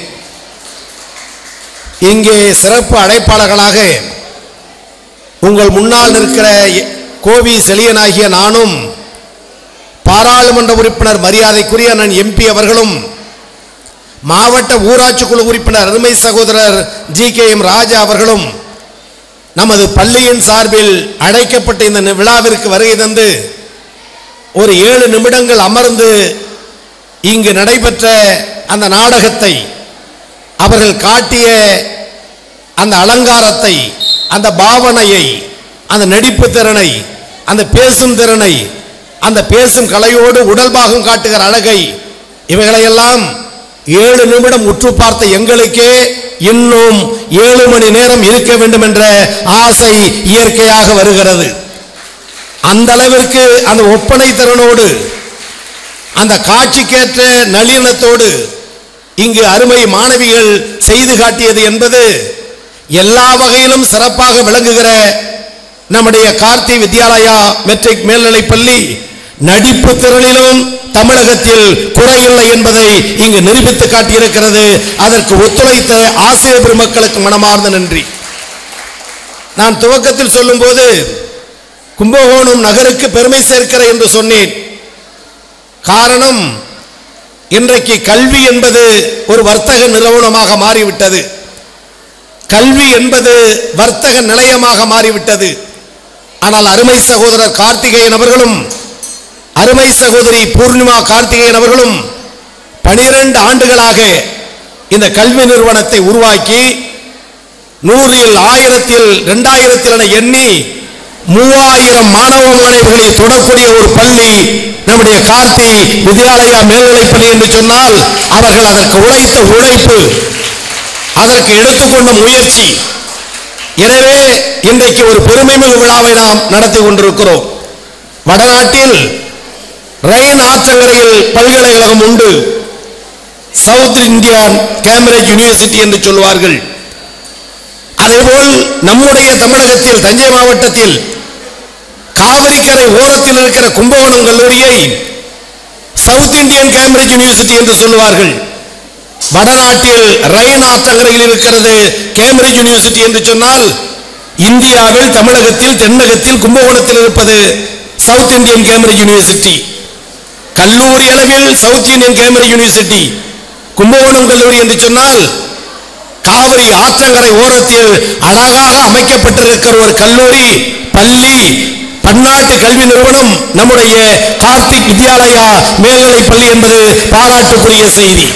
இங்கே சிறப்பு அழைப்பாளர்களாக உங்கள் முன்னால் நிற்கிற கோவி செலியனாகிய நானும், பாராளுமன்ற உறுப்பினர் மரியாதைக்குரிய அண்ணன் எம்பி அவர்களும், மாவட்ட ஊராட்சி குழு உறுப்பினர் அருமை சகோதரர் ஜி கே எம் ராஜா அவர்களும் நமது பள்ளியின் சார்பில் அழைக்கப்பட்ட இந்த விழாவிற்கு வருகை தந்து ஒரு ஏழு நிமிடங்கள் அமர்ந்து இங்கு நடைபெற்ற அந்த நாடகத்தை, அவர்கள் காட்டிய அந்த அலங்காரத்தை, அந்த பாவனையை, அந்த நடிப்பு திறனை, அந்த பேசும் திறனை, அந்த பேசும் கலையோடு உடல் பாகம் காட்டுகிற அழகை, இவைகளையெல்லாம் ஏழு நிமிடம் உற்று பார்த்த எங்களுக்கே இன்னும் ஏழு மணி நேரம் இருக்க வேண்டும் என்ற ஆசை இயற்கையாக வருகிறது. அந்த அளவிற்கு அந்த ஒப்பனை திறனோடு அந்த காட்சிக்கேற்ற நளினத்தோடு இங்கு அருமை மாணவிகள் செய்து காட்டியது என்பது எல்லா வகையிலும் சிறப்பாக விளங்குகிற நம்முடைய கார்த்தி வித்யாலயா மெட்ரிக் மேல்நிலைப்பள்ளி நடிப்பு திறனிலும் தமிழகத்தில் குறையில்லை என்பதை இங்கு நிரூபித்து காட்டியிருக்கிறது. அதற்கு ஒத்துழைத்த ஆசிரியர் பெருமக்களுக்கு மனமார்ந்த நன்றி. நான் துவக்கத்தில் சொல்லும் போது கும்பகோணம் நகருக்கு பெருமை சேர்க்கிற என்று சொன்னேன். காரணம், இன்றைக்கு கல்வி என்பது ஒரு வர்த்தக நிறுவனமாக மாறிவிட்டது. கல்வி என்பது வர்த்தக நிலையமாக மாறிவிட்டது. ஆனால் அருமை சகோதரர் கார்த்திகேயன் அவர்களும் அருமை சகோதரி பூர்ணிமா கார்த்திகேயன் அவர்களும் பனிரெண்டு ஆண்டுகளாக இந்த கல்வி நிறுவனத்தை உருவாக்கி நூறில் ஆயிரத்தில் இரண்டாயிரத்தில் என எண்ணி மூவாயிரம் மாணவ மாணவிகளை தொடக்கூடிய ஒரு பள்ளி நம்முடைய கார்த்தி வித்யாலயா மேல்நிலைப்பள்ளி என்று சொன்னால் அவர்கள் அதற்கு உழைத்த உழைப்பு, அதற்கு எடுத்துக்கொண்ட முயற்சி. எனவே இன்றைக்கு ஒரு பெருமைமிகு விழாவை நாம் நடத்தி கொண்டிருக்கிறோம். வடநாட்டில் ரைன் ஆற்றங்கரையில் பல்கலைக்கழகம் உண்டு. சவுத் இந்தியன் கேம்பிரிட்ஜ் யூனிவர்சிட்டி என்று சொல்வார்கள். அதேபோல் நம்முடைய தமிழகத்தில் தஞ்சை மாவட்டத்தில் காவிரிக்கரை ஓரத்தில் இருக்கிற கும்பகோணம் கல்லூரியை சவுத் இந்தியன் கேம்பிரிட்ஜ் யூனிவர்சிட்டி என்று சொல்லுவார்கள். வடநாட்டில் ரைன் ஆற்றங்கரையில் இருக்கிறது கேம்பிரிட்ஜ் யூனிவர்சிட்டி என்று சொன்னால், இந்தியாவில் தமிழகத்தில் தென்னகத்தில் கும்பகோணத்தில் இருப்பது சவுத் இந்தியன் கேம்பிரிட்ஜ் யூனிவர்சிட்டி. கல்லூரி அளவில் south Indian Cambridge university. Kumbakonam கல்லூரி என்று சொன்னால் காவிரி ஆற்றங்கரை ஓரத்தில் அழகாக அமைக்கப்பட்டிருக்கிற ஒரு கல்லூரி, பள்ளி, பன்னாட்டு கல்வி நிறுவனம் நம்முடைய கார்த்திக் வித்யாலயா மேல்நிலை பள்ளி என்பது பாராட்டுக்குரிய செய்தி.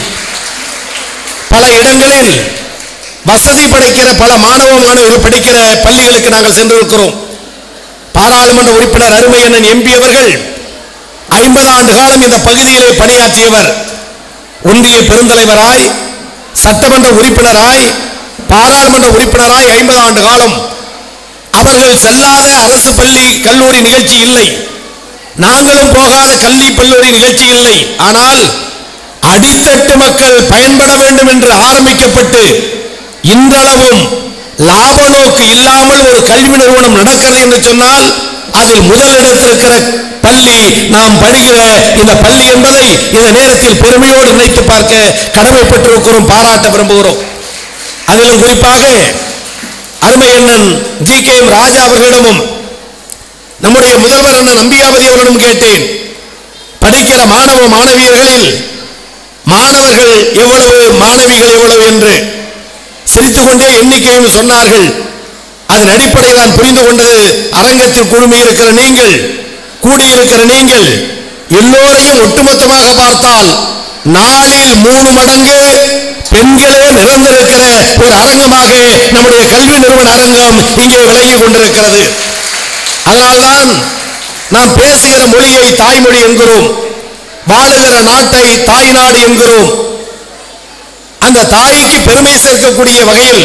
பல இடங்களில் வசதி படைக்கிற பல மாணவ மாணவர்கள் படிக்கிற பள்ளிகளுக்கு நாங்கள் சென்றிருக்கிறோம். பாராளுமன்ற உறுப்பினர் அருமையண்ணன் எம்பி அவர்கள் ஐம்பது ஆண்டு காலம் இந்த பகுதியிலே பணியாற்றியவர். ஒன்றிய பெருந்தலைவராய், சட்டமன்ற உறுப்பினராய், பாராளுமன்ற உறுப்பினராய் ஐம்பது ஆண்டு காலம். அவர்கள் செல்லாத அரசு பள்ளி கல்லூரி நிகழ்ச்சி இல்லை, நாங்களும் போகாத கல்வி கல்லூரி நிகழ்ச்சி இல்லை. ஆனால் அடித்தட்டு மக்கள் பயன்பட வேண்டும் என்று ஆரம்பிக்கப்பட்டு இன்றளவும் லாப நோக்கு இல்லாமல் ஒரு கல்வி நிறுவனம் நடக்கிறது என்று சொன்னால் அதில் முதலிடத்தில் இருக்கிற பள்ளி நாம் படிக்கிற இந்த பள்ளி என்பதை இந்த நேரத்தில் பெருமையோடு நினைத்து பார்க்க கடமைப்பட்டிருக்கிறோம், பாராட்ட விரும்புகிறோம். அதிலும் குறிப்பாக அருமை அண்ணன் ஜி கே எம் ராஜா அவர்களிடமும் நம்முடைய முதல்வர் அண்ணன் நம்பியாவதி அவர்களிடம் கேட்டேன், படிக்கிற மாணவ மாணவியர்களில் மாணவர்கள் எவ்வளவு, மாணவிகள் எவ்வளவு என்று. சிரித்துக்கொண்டே எண்ணிக்கையும் சொன்னார்கள். அதன் அடிப்படையில் நான் புரிந்து கொண்டது, அரங்கத்தில் குழுமி இருக்கிற நீங்கள், கூடியிருக்கிற நீங்கள் எல்லோரையும் ஒட்டுமொத்தமாக பார்த்தால் நாலில் மூணு மடங்கு பெண்களே நிரம்பியிருக்கிற ஒரு அரங்கமாக நம்முடைய கல்வி நிறுவன அரங்கம் இங்கே விளங்கி கொண்டிருக்கிறது. அதனால்தான் நாம் பேசுகிற மொழியை தாய்மொழி என்கிறோம், வாழுகிற நாட்டை தாய்நாடு என்கிறோம். அந்த தாய்க்கு பெருமை சேர்க்கக்கூடிய வகையில்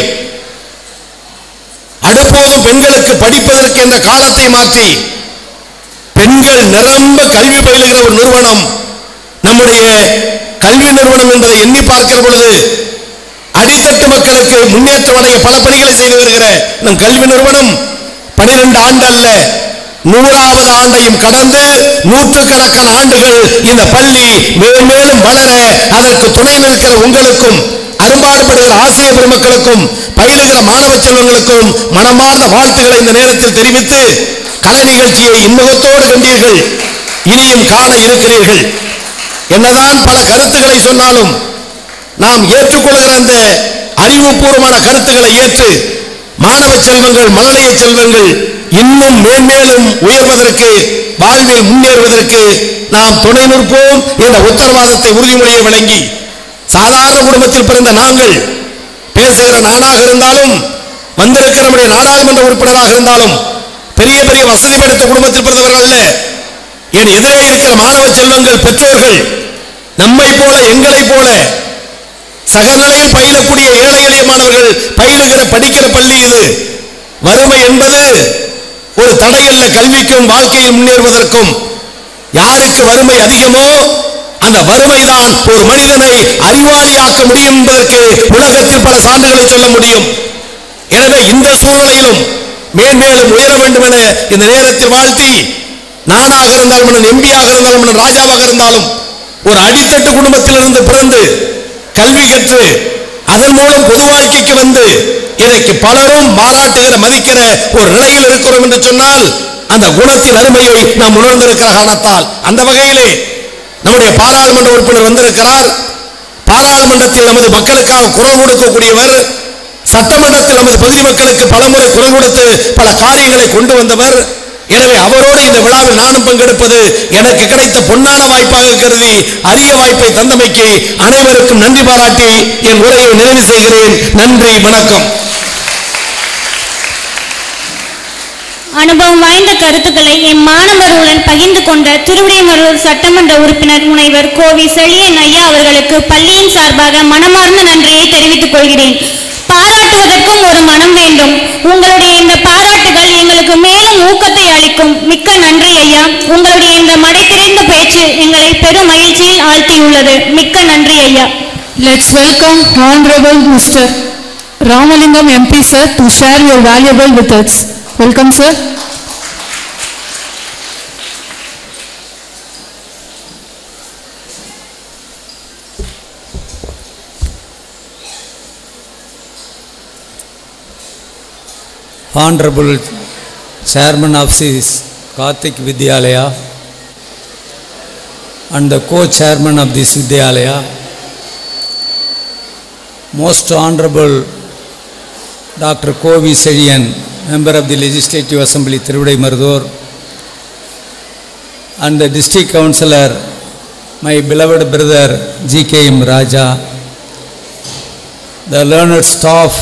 அடுப்போதும் பெண்களுக்கு படிப்பதற்கு என்ற காலத்தை மாற்றி பெண்கள் நிரம்ப கல்வி பயிலுகிற ஒரு நிறுவனம் நம்முடைய கல்வி நிறுவனம் என்பதை எண்ணி பார்க்கிற பொழுது அடித்தட்டு மக்களுக்கு முன்னேற்றம் அடைய பல பணிகளை செய்து வருகிற நம் கல்வி நிறுவனம் பனிரெண்டு ஆண்டு அல்ல, நூறாவது ஆண்டையும் கடந்து நூற்றுக்கணக்கான ஆண்டுகள் இந்த பள்ளி மேலும் வளர அதற்கு துணை நிற்கிற உங்களுக்கும், அரும்பாடுபடுகிற ஆசிரியர் பெருமக்களுக்கும், பயிலுகிற மாணவ செல்வங்களுக்கும் மனமார்ந்த வாழ்த்துக்களை இந்த நேரத்தில் தெரிவித்து, கலை நிகழ்ச்சியை இன்முகத்தோடு கண்டீர்கள், இனியும் காண இருக்கிறீர்கள். என்னதான் பல கருத்துக்களை சொன்னாலும் நாம் ஏற்றுக்கொள்கிற அந்த அறிவுபூர்வமான கருத்துக்களை ஏற்று மாணவ செல்வங்கள், மழலைய செல்வங்கள் இன்னும் மேன்மேலும் உயர்வதற்கு, வாழ்வில் முன்னேறுவதற்கு நாம் துணை நிற்போம் என்ற உத்தரவாதத்தை, உறுதிமொழியை வழங்கி, சாதாரண குடும்பத்தில் பிறந்த நாங்கள் பேசுகிற நானாக இருந்தாலும், வந்திருக்கிற நம்முடைய நாடாளுமன்ற உறுப்பினராக இருந்தாலும் பெரிய பெரிய வசதி படைத்த குடும்பத்தில் பிறந்தவர்கள் அல்ல. என் எதிரே இருக்கிற மாணவ செல்வங்கள், பெற்றோர்கள் நம்மை போல, எங்களை போல சகநிலையில் பயிலக்கூடிய ஏழை எளிய மாணவர்கள் பயிலுகிற படிக்கிற பள்ளி இது. வறுமை என்பது ஒரு தடையல்ல கல்விக்கும் வாழ்க்கையில் முன்னேறுவதற்கும். யாருக்கு வறுமை அதிகமோ அந்த வறுமைதான் ஒரு மனிதனை அறிவாளியாக்க முடியும் என்பதற்கு உலகத்தில் பல சான்றுகளை சொல்ல முடியும். எனவே இந்த சூழ்நிலையிலும் மேன்மேலும் உயர வேண்டும் என இந்த நேரத்தில் வாழ்த்தி, நானாக இருந்தாலும் எம்பியாக இருந்தாலும் ராஜாவாக இருந்தாலும் ஒரு அடித்தட்டு குடும்பத்திலிருந்து பிறந்து கல்வி கற்று அதன் மூலம் பொது வாழ்க்கைக்கு வந்து இன்றைக்கு பலரும் பாராட்டுகிற மதிக்கிற ஒரு நிலையில் இருக்கிறோம் என்று சொன்னால் அந்த குணத்தின் அருமையை நாம் உணர்ந்திருக்கிற காரணத்தால் அந்த வகையிலே நம்முடைய பாராளுமன்ற உறுப்பினர் வந்திருக்கிறார். பாராளுமன்றத்தில் நமது மக்களுக்காக குரல் கொடுக்கக்கூடியவர், சட்டமன்றத்தில் நமது பகுதி மக்களுக்கு பலமுறை குரல் கொடுத்து பல காரியங்களை கொண்டு வந்தவர். எனவே அவரோடு இந்த விழாவில் நானும் பங்கெடுப்பது எனக்கு கிடைத்த பொன்னான வாய்ப்பாக கருதி அரிய வாய்ப்பை தந்தமைக்கு அனைவருக்கும் நன்றி பாராட்டி என் உரையை நிறைவு செய்கிறேன். நன்றி, வணக்கம். அனுபவம் வாய்ந்த கருத்துக்களை என் மாணவர்களுடன் பகிர்ந்து கொண்ட திருவிடைமருதூர் சட்டமன்ற உறுப்பினர் முனைவர் கோவி செழியன் ஐயா அவர்களுக்கு பள்ளியின் சார்பாக மனமார்ந்த நன்றியை தெரிவித்துக் கொள்கிறேன். பாராட்டுவதற்கும் ஒரு மனம் வேண்டும். உங்களுடைய இந்த பாராட்டுகள் எங்களுக்கு மேலும் ஊக்கத்தை அளிக்கும். மிக்க நன்றி ஐயா. உங்களுடைய இந்த மடைத்திரைந்த பேச்சு எங்களை பெரும் மகிழ்ச்சியில் ஆழ்த்தியுள்ளது. மிக்க நன்றி ஐயா. Let's welcome Honorable Mister Ramalingam M P sir to share your valuable with us. Welcome sir. Honorable Chairman of this Karthik Vidyalaya and the co-chairman of this Vidyalaya, Most Honorable Doctor Kovi Seliyan, Member of the Legislative Assembly Thiruvidaimarudhur, and the District Councillor, my beloved brother G K M Raja, the learned staff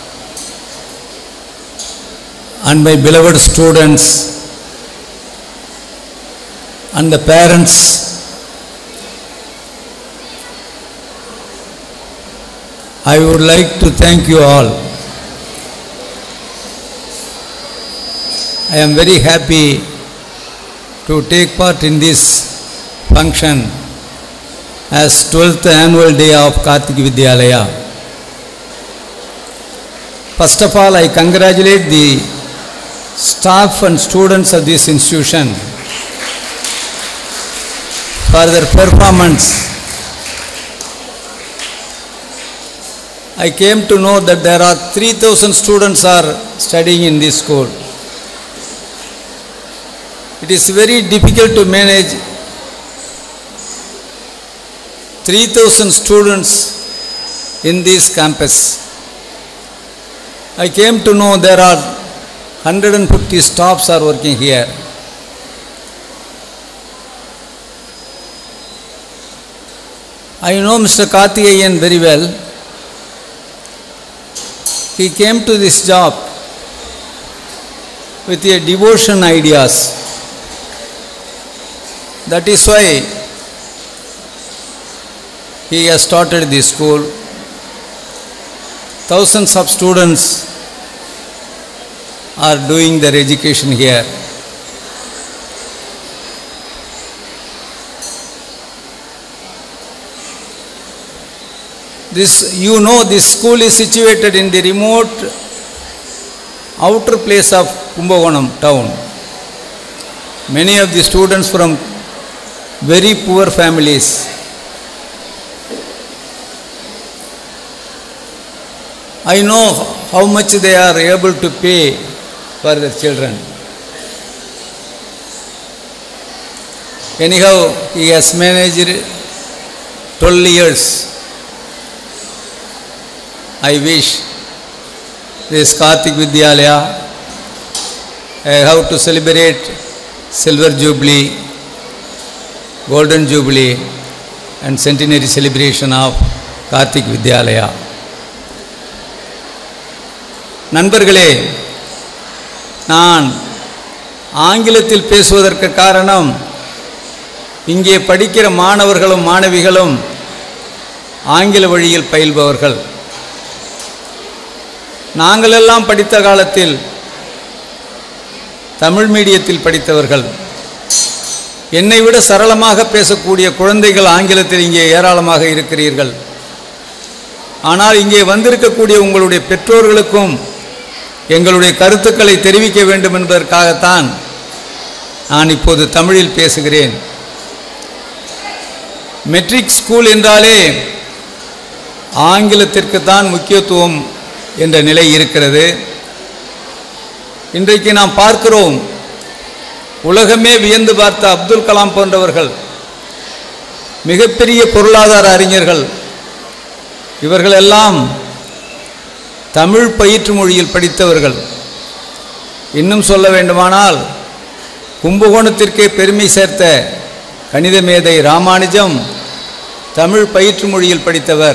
and my beloved students and the parents, I would like to thank you all. I am very happy to take part in this function as twelfth annual day of Karthik Vidyalaya. First of all, I congratulate the staff and students of this institution for their performance. I came to know that there are three thousand students are studying in this school. It is very difficult to manage three thousand students in this campus. I came to know there are one hundred fifty staffs are working here. I know Mister Karthikeyan very well. He came to this job with a devotion ideas. That is why he has started this school. Thousands of students are doing their education here. This, you know, this school is situated in the remote outer place of Kumbakonam town. Many of the students from very poor families. I know how much they are able to pay for their children. Anyhow, he has managed twelve years. I wish this Karthik Vidyalaya, I have to celebrate Silver Jubilee, Golden Jubilee and Centenary celebration of Karthik Vidyalaya. நண்பர்களே, நான் ஆங்கிலத்தில் பேசுவதற்கு காரணம், இங்கே படிக்கிற மாணவர்களும் மாணவிகளும் ஆங்கில வழியில் பயில்பவர்கள். நாங்களெல்லாம் படித்த காலத்தில் தமிழ் மீடியத்தில் படித்தவர்கள். என்னை விட சரளமாக பேசக்கூடிய குழந்தைகள் ஆங்கிலத்தில் இங்கே ஏராளமாக இருக்கிறீர்கள். ஆனால் இங்கே வந்திருக்கக்கூடிய உங்களுடைய பெற்றோர்களுக்கும் எங்களுடைய கருத்துக்களை தெரிவிக்க வேண்டும் என்பதற்காகத்தான் நான் இப்போது தமிழில் பேசுகிறேன். மெட்ரிக் ஸ்கூல் என்றாலே ஆங்கிலத்திற்கு தான் முக்கியத்துவம் என்ற நிலை இருக்கிறது. இன்றைக்கு நாம் பார்க்கிறோம், உலகமே வியந்து பார்த்த அப்துல் கலாம் போன்றவர்கள் மிகப்பெரிய பொருளாதார அறிஞர்கள். இவர்கள் எல்லாம் தமிழ் பயிற்று மொழியில் படித்தவர்கள். இன்னும் சொல்ல வேண்டுமானால் கும்பகோணத்திற்கே பெருமை சேர்த்த கணித மேதை ராமானுஜம் தமிழ் பயிற்று மொழியில் படித்தவர்.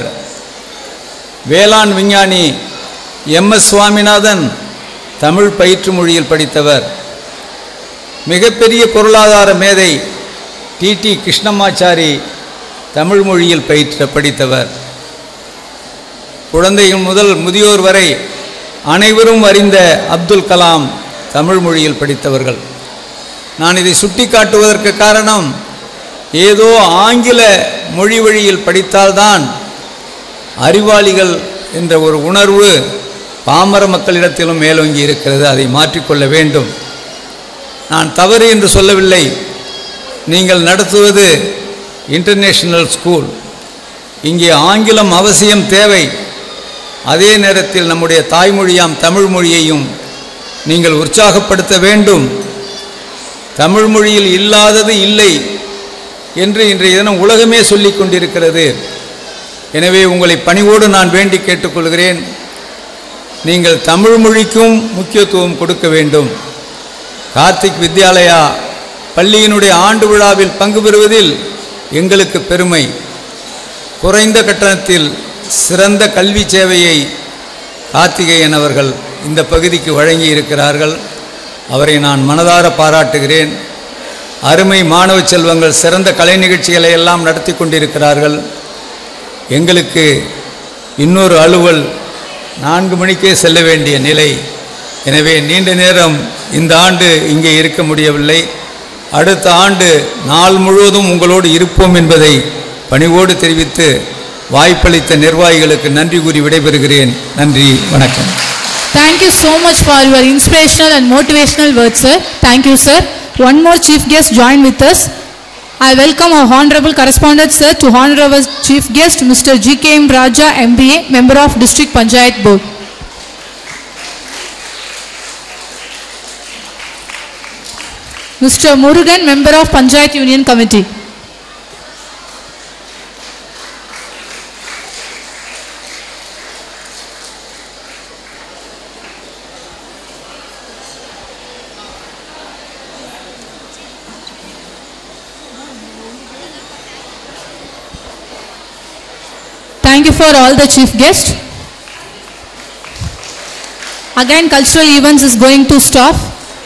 வேளாண் விஞ்ஞானி எம் எஸ் சுவாமிநாதன் தமிழ் பயிற்று மொழியில் படித்தவர். மிகப்பெரிய பொருளாதார மேதை டி டி கிருஷ்ணமாச்சாரி தமிழ் மொழியில் பயிற்ற படித்தவர். குழந்தைகள் முதல் முதியோர் வரை அனைவரும் அறிந்த அப்துல் கலாம் தமிழ் மொழியில் படித்தவர்கள். நான் இதை சுட்டி காட்டுவதற்கு காரணம், ஏதோ ஆங்கில மொழி வழியில் படித்தால்தான் அறிவாளிகள் என்ற ஒரு உணர்வு பாமர மக்களிடத்திலும் மேலோங்கி இருக்கிறது. அதை மாற்றிக்கொள்ள வேண்டும். நான் தவறு என்று சொல்லவில்லை. நீங்கள் நடத்துவது இன்டர்நேஷனல் ஸ்கூல். இங்கே ஆங்கிலம் அவசியம் தேவை. அதே நேரத்தில் நம்முடைய தாய்மொழியாம் தமிழ் மொழியையும் நீங்கள் உற்சாகப்படுத்த வேண்டும். தமிழ் மொழியில் இல்லாதது இல்லை என்று இன்றைய தினம் உலகமே சொல்லிக் கொண்டிருக்கிறது. எனவே உங்களை பணிவோடு நான் வேண்டி கேட்டுக்கொள்கிறேன், நீங்கள் தமிழ் மொழிக்கும் முக்கியத்துவம் கொடுக்க வேண்டும். கார்த்திக் வித்யாலயா பள்ளியினுடைய ஆண்டு விழாவில் பங்கு பெறுவதில் எங்களுக்கு பெருமை. குறைந்த கட்டணத்தில் சிறந்த கல்வி சேவையை கார்த்திகேயன் அவர்கள் இந்த பகுதிக்கு வழங்கி இருக்கிறார்கள். அவரை நான் மனதார பாராட்டுகிறேன். அருமை மாணவ செல்வங்கள் சிறந்த கலை நிகழ்ச்சிகளை எல்லாம் நடத்தி கொண்டிருக்கிறார்கள். எங்களுக்கு இன்னொரு அலுவல் நான்கு மணிக்கே செல்ல வேண்டிய நிலை. எனவே நீண்ட நேரம் இந்த ஆண்டு இங்கே இருக்க முடியவில்லை. அடுத்த ஆண்டு நாள் முழுவதும் உங்களோடு இருப்போம் என்பதை பணிவோடு தெரிவித்து வாய்ப்பளித்த நிர்வாகிகளுக்கு நன்றி கூறி விடைபெறுகிறேன். நன்றி, வணக்கம். Thank you so much for your inspirational and motivational words, sir. Thank you, sir. One more chief guest join with us. I welcome our honorable correspondent, sir, to honor our chief guest, Mister G K M Raja, M B A, member of District Panchayat Board. Mister Murugan, member of Panchayat Union Committee. Thank you for all the chief guests. Again, cultural events is going to stop.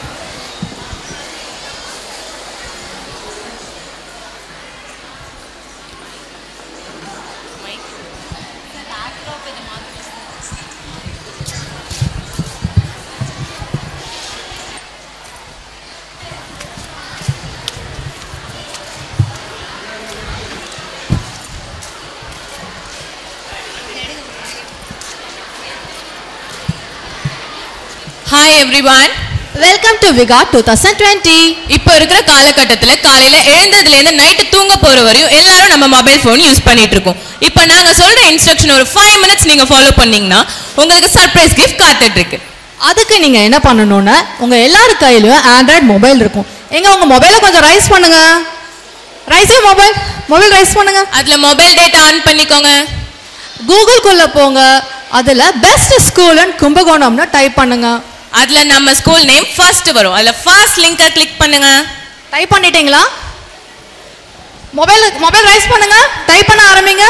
Hi everyone. Welcome to Viga twenty twenty. இப்போ இருக்கிற காலகட்டத்துல காலையில எழுந்ததுல இருந்து night தூங்க போற வரையும் எல்லாரும் நம்ம மொபைல் ஃபோன் யூஸ் பண்ணிட்டு இருக்கோம். இப்போ நாங்க சொல்ற இன்ஸ்ட்ரக்ஷன் ஒரு five minutes நீங்க ஃபாலோ பண்ணீங்கன்னா உங்களுக்கு சர்ப்ரைஸ் கிஃப்ட் காத்துட்டு இருக்கு. அதுக்கு நீங்க என்ன பண்ணணும்னா உங்க எல்லார் கையிலயும் ஆண்ட்ராய்டு மொபைல் இருக்கும். எங்க உங்க மொபைலை கொஞ்சம் ரைஸ் பண்ணுங்க. ரைஸ் மொபைல் மொபைல் ரைஸ் பண்ணுங்க. அதுல மொபைல் டேட்டா ஆன் பண்ணிக்கோங்க. கூகுள் குள்ள போங்க. அதுல பெஸ்ட் ஸ்கூல் அண்ட் கும்பகோணம்னு டைப் பண்ணுங்க. அதுல நம்ம ஸ்கூல் நேம் ஃபர்ஸ்ட் வரும். அதுல ஃபர்ஸ்ட் லிங்கை கிளிக் பண்ணுங்க. டைப் பண்ணிட்டீங்களா? மொபைல் மொபைல் ரைஸ் பண்ணுங்க. டைப் பண்ண ஆரம்பிங்க.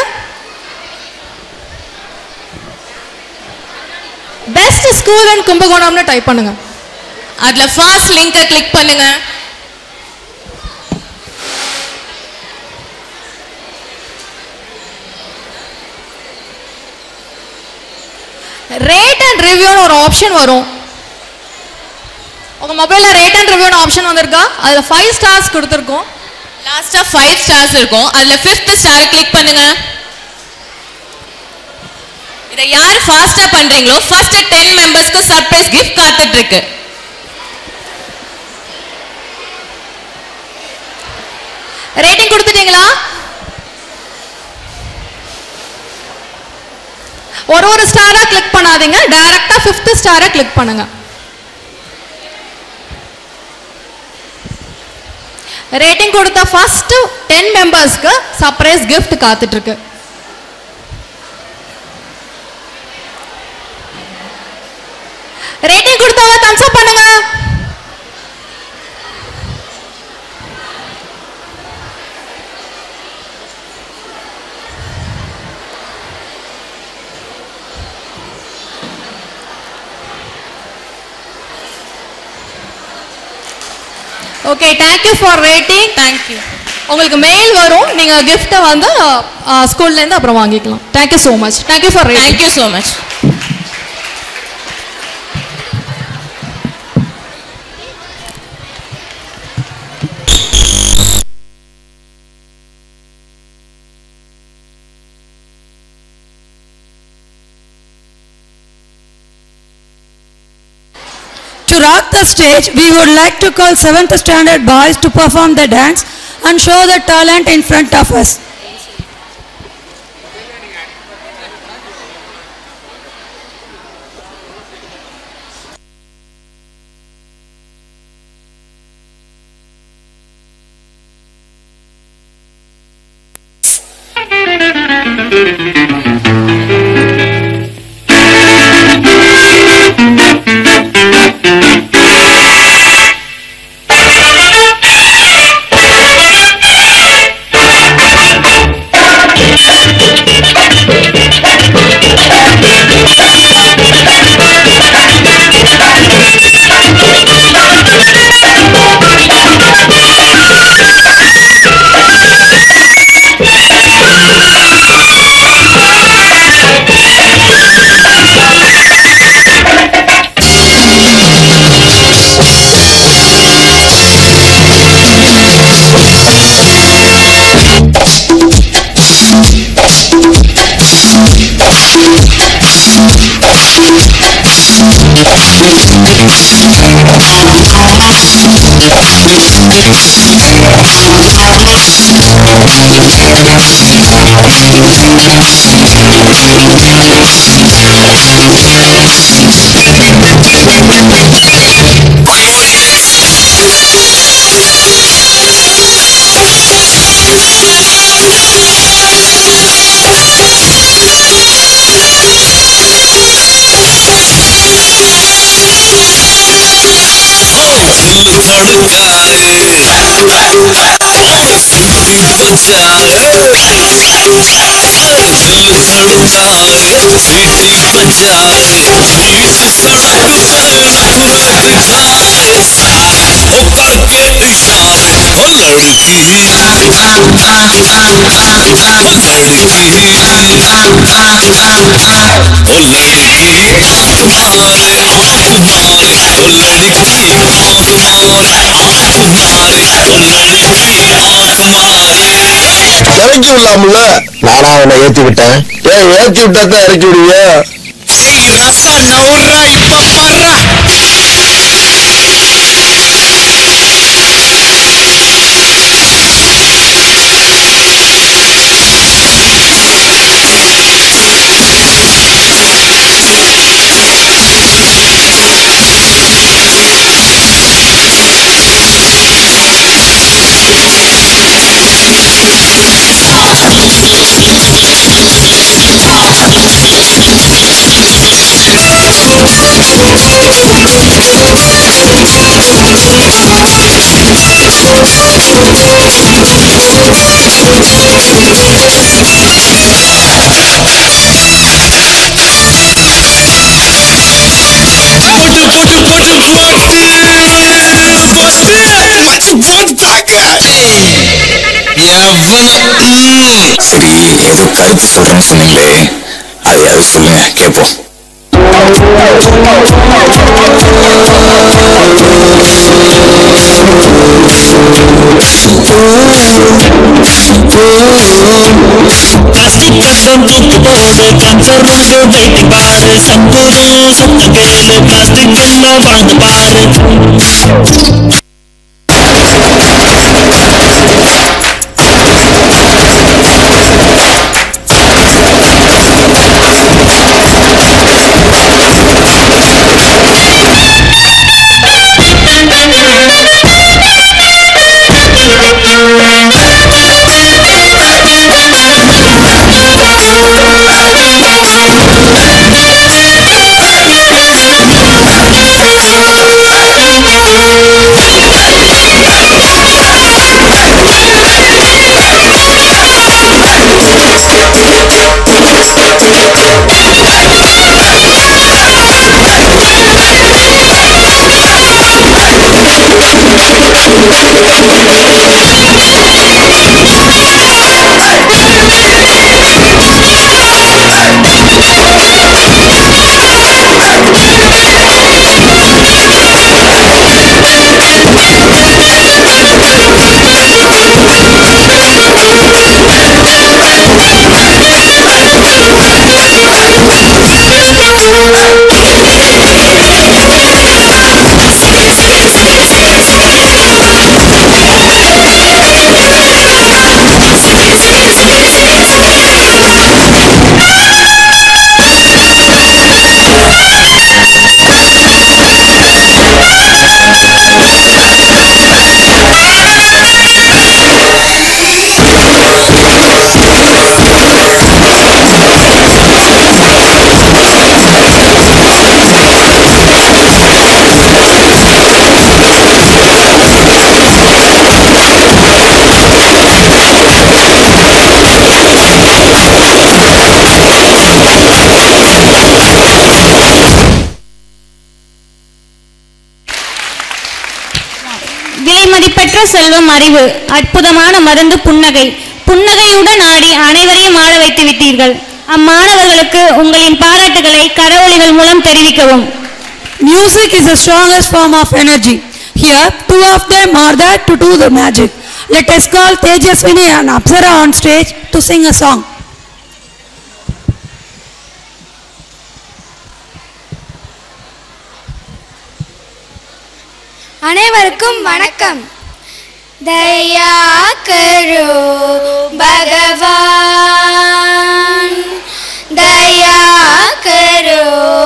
பெஸ்ட் ஸ்கூல் அண்ட் கும்பகோணம்னு டைப் பண்ணுங்க. அதுல ஃபர்ஸ்ட் லிங்கை கிளிக் பண்ணுங்க. ரேட் அண்ட் ரிவ்யூன்னு ஒரு ஆப்ஷன் வரும். உங்க மொபைல்ல ரேட் அண்ட் ரிவ்யூன்னு ஆப்ஷன் வந்திருக்கா? அதுல ஃபைவ் ஸ்டார்ஸ் கொடுத்துருக்கோம். லாஸ்டா ஃபைவ் ஸ்டார்ஸ் இருக்கும். அதுல ஃபிஃப்த் ஸ்டாரை கிளிக் பண்ணுங்க. இதை யார் ஃபாஸ்டா பண்றீங்களோ ஃபர்ஸ்ட் டென் மெம்பர்ஸ்க்கு சர்ப்ரைஸ் கிஃப்ட் காத்துட்டு இருக்கு. ரேட்டிங் கொடுத்துட்டீங்களா? ஒரு ஒரு ஸ்டாரா கிளிக் பண்ணாதீங்க, டைரக்டா ஃபிஃப்த் ஸ்டாரை கிளிக் பண்ணுங்க. ரேட்டிங் கொடுத்த ஃபர்ஸ்ட் டென் மெம்பர்ஸ்க்கு சர்ப்ரைஸ் கிஃப்ட் காத்துட்டு இருக்கு. ரேட்டிங் கொடுத்தவங்க தம்ஸ் அப் பண்ணுங்க. Okay, thank you for rating. Thank you. உங்களுக்கு மெயில் வரும், நீங்க கிஃப்ட்டை வந்து ஸ்கூல்ல இருந்து அப்புறம் வாங்கிக்கலாம். Thank you so much. Thank you for rating. Thank you so much. To rock the stage, we would like to call seventh standard boys to perform the dance and show the talent in front of us. இறக்கி விடலாம்ல. நானா அவனை ஏத்தி விட்டேன். ஏன் ஏத்தி விட்டா தான் இறக்கி விடுவீங்க? ரசா நவுறா இப்ப பாரு. சரி, ஏதோ கருத்து சொல்றேன்னு சொன்னீங்களே, அதையாவது சொல்லுங்க கேட்போம். பிளாஸ்டிக் கட்டம் தூக்கி போடு கேன்சர் வந்து வெயிட்டி பாரு சத்துரும் சத்து கேளு பிளாஸ்டிக் இல்ல வாழ்ந்து பாரு விலைமதிப்பற்ற செல்வம் அறிவு, அற்புதமான மருந்து புன்னகை. புன்னகையுடன் ஆடி அனைவரையும் ஆட வைத்து விட்டீர்கள். அம்மாணவர்களுக்கு உங்களின் பாராட்டுகளை கரவொலிகள் மூலம் தெரிவிக்கவும். Music is the strongest form of energy. Here, two of them are there to do the magic. Let us call Tejaswini and Apsara on stage to sing a song. அனைவருக்கும் வணக்கம். தயா கரோ பகவான், தயா கரோ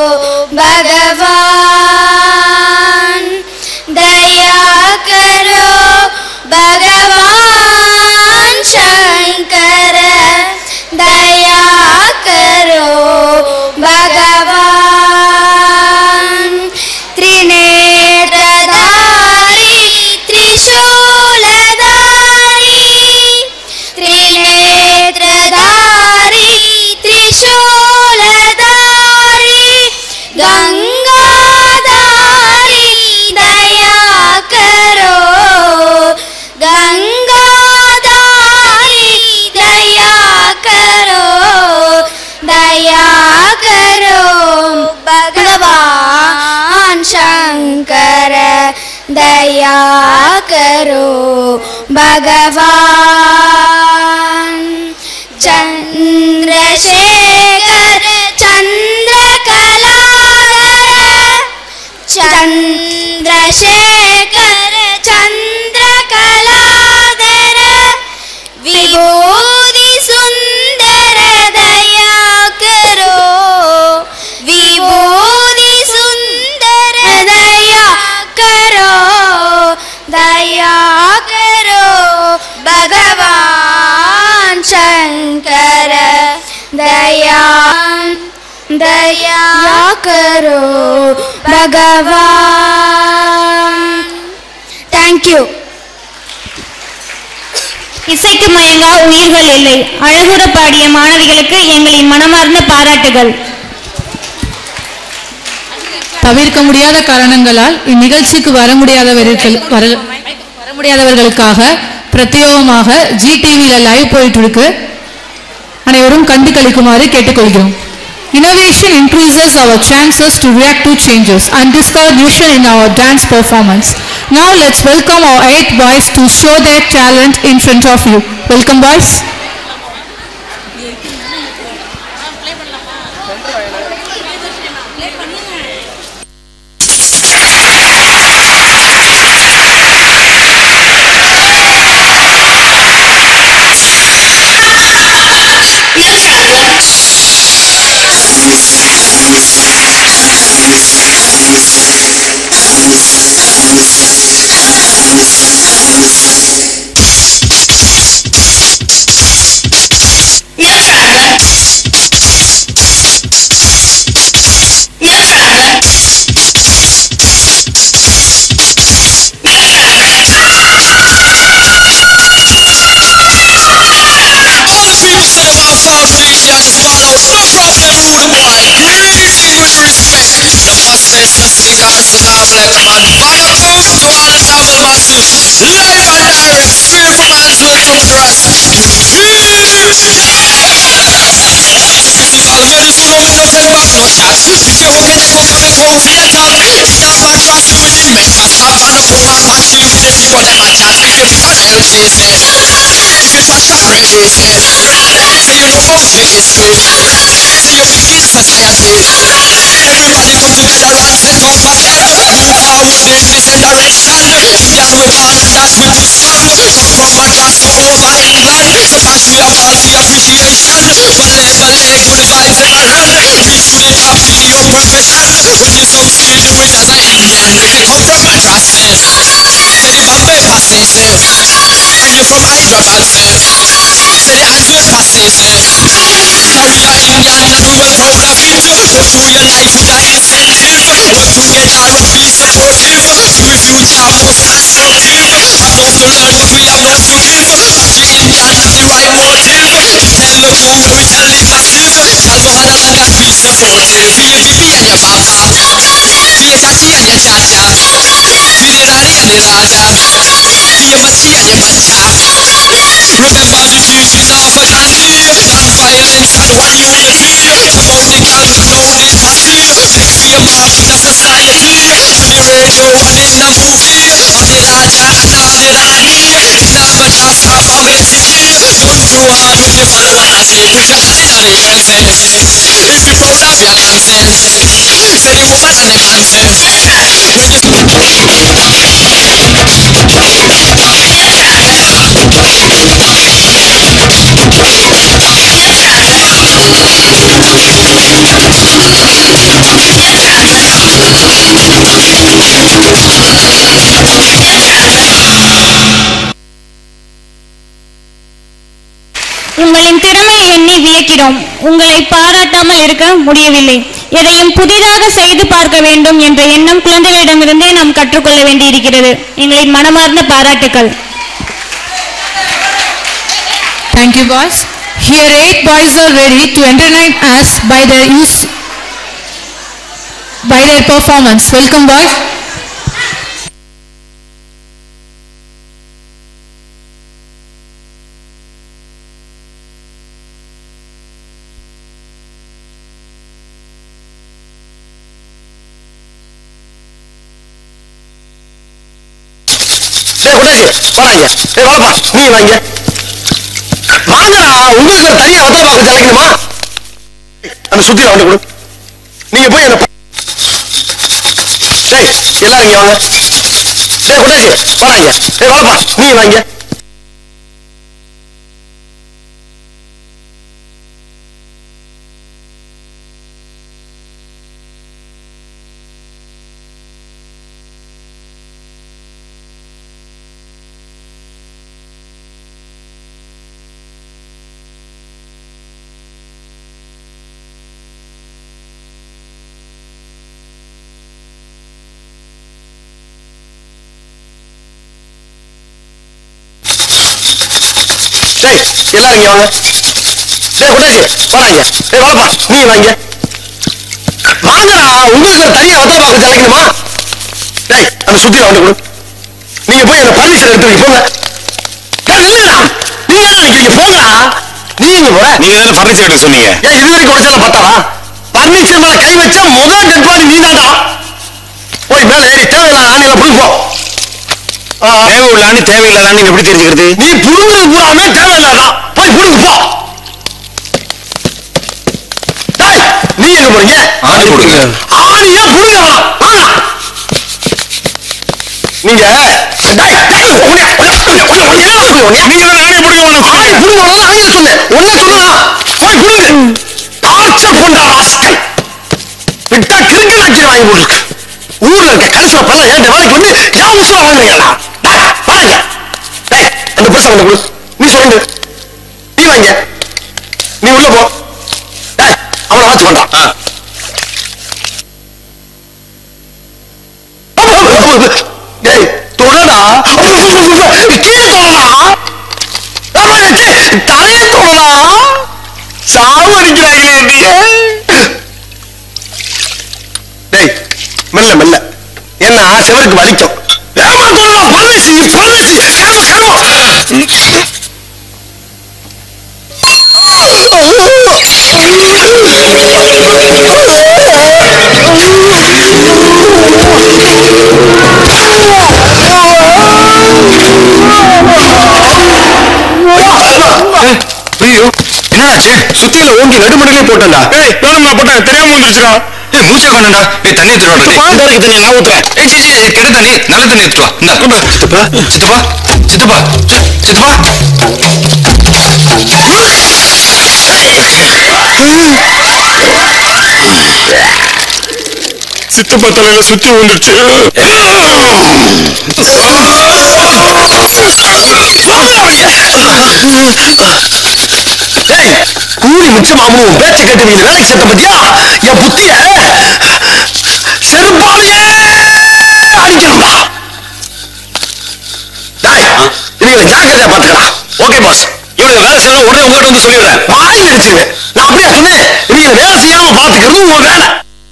பகவான், தயா கரோ பகவான் சங்கர, தயா கரோ பகவான். त्रिनेत्रधारी त्रिशूलधारी, त्रिनेत्रधारी त्रिशूलधारी, गंगाधारी दया करो, गंगाधारी दया करो, दया करो भगवान शंकर, दया करो भगवान. चंद्रशेखर चंद्रकलाधर, चंद्रशेखर चंद्रकलाधर, विभूति सुंदर दया करो, विभूति सुंदर दया करो, दया करो भगवान शंकर, दया दया करो भगवान. Thank you. இசைக்கு மயங்கா உயிர்கள் இல்லை. அழகுற பாடிய மாணவிகளுக்கு எங்களின் மனமார்ந்த பாராட்டுகள். தவிர்க்க முடியாத காரணங்களால் இந்நிகழ்ச்சிக்கு வர முடியாதவர்கள் வர வர முடியாதவர்களுக்காக பிரத்யேகமாக ஜி டிவியில் லைவ் போயிட்டு இருக்கு. அனைவரும் கண்டு கழிக்குமாறு கேட்டுக்கொள்கிறோம். Innovation increases our chances to react to changes and discover vision in our dance performance. Now let's welcome our eight boys to show their talent in front of you. Welcome, boys. உங்களின் திறமையை எண்ணி வியக்கிறோம். உங்களை பாராட்டாமல் இருக்க முடியவில்லை. எதையும் புதிதாக செய்து பார்க்க வேண்டும் என்ற எண்ணம் குழந்தைகளிடமிருந்தே நாம் கற்றுக்கொள்ள வேண்டியிருக்கிறது. எங்களின் மனமார்ந்த பாராட்டுக்கள். Thank you, boys. Here eight boys are ready to entertain us by their use by their performance. Welcome, boys. வாங்க ஏ வாப்பா நீ வாங்க வாங்கடா உங்களுக்கு ஒரு தனியா வத்தல பாக்க ஜலைக்கணுமா அந்த சுத்தில வந்து கொடு நீங்க போய் அந்த டேய் எல்லாரும் இங்க வாங்க டேய் குடாசி வாங்க ஏ வாப்பா நீ வாங்க எல்லாரும் இங்க வாங்க டேய் குடாசி வாங்க ஏ வாப்பா நீ வாங்க வாங்கடா உங்களுக்கு ஒரு தனியா வத்தல பாக்க ஜலைக்கணுமா டேய் அந்த சுத்தில வந்து கொடு நீங்க போய் அந்த பர்மிஷன் எடுத்து போங்க டேய் நில்லுடா நீங்க என்ன நினைக்கிறீங்க போங்கடா நீங்க போற நீங்க தான ஃபர்னிச்சர் எடுக்க சொன்னீங்க ஏன் இது வரைக்கும் உடைச்சல பார்த்தாரா பர்னிச்சர் மேல கை வச்சா முதல் டெட்பாடி நீதாடா. போய் மேல ஏறி தேவையில்லாத ஆணில புடுப்போ. தேவை உள்ள ஆணி தேவையில்லாத ஆணி எப்படி தெரிஞ்சுக்கிறது? நீ புடுங்குறது பூராமே தேவையில்லாதான். போய் புடுங்க போ. நீ எங்க போறீங்க? ஆணி புடுங்க. ஆணியா புடுங்க. நீங்க நீங்க ஆணி புடுங்க. ஆணி புடுங்க ஆணியா சொன்னேன். ஒண்ணு சொல்லுடா. போய் புடுங்க. டார்ச்சர் பண்றா ராஸ்கல். விட்டா கிறுக்கு நாக்கி வாங்கி போட்டுருக்கு. ஊர்ல இருக்க கடைசில பல்ல ஏன் வேலைக்கு வந்து ஏன் உசுர வாங்குறீங்களா? வாங்க. அந்த புருஷன் வந்து கொடு. நீ சொல்லு. நீ வாங்க. நீ உள்ள போ. அவனை வாட்ச் பண்றான். டேய் தொடடா. கீழே தொடடா. தலையை தொடடா. சாவு அடிக்கிறாங்களே நீ. டேய் மெல்ல மெல்ல. என்ன செவருக்கு வலிக்கும். ஏமா தொடடா. பரதேசி பரதேசி. கனவு கனவு. ஐயோ என்னாச்சு? சுத்தியில ஓங்கி நடுமடலே போட்டா. ஏய் வேணுமா போட்டேன் தெரியாம வந்துருச்சுடா. ஏய் மூச்சை காணடா. ஏய் தண்ணி எடுத்துட்டு வாடா. இந்த இருக்கு தண்ணி நான் ஊத்துறேன். ஏய் ஜி ஜி கெட்ட தண்ணி நல்ல தண்ணி எடுத்து வா. இந்த கொண்டு சித்தப்பா சித்தப்பா சித்தப்பா சித்தப்பா. சித்தப்பா தலையில சுத்தி வந்துருச்சு. கூலி மிச்சமாமனும் பேச்ச கேட்டு நீங்க வேலைக்கு சேர்த்த பத்தியா என் புத்திய செருப்பாலேயே அடிக்கணும்டா. இவங்களை ஜாக்கிரதையா பாத்துக்கலாம். Okay boss. இவங்க வேலை செய்யணும் உடனே உங்ககிட்ட வந்து சொல்லிடுறேன். வாய் அடிச்சிருவேன். நான் அப்படியே சொன்னேன். இவங்க வேலை செய்யாம பாத்துக்கிறது உங்க வேலை.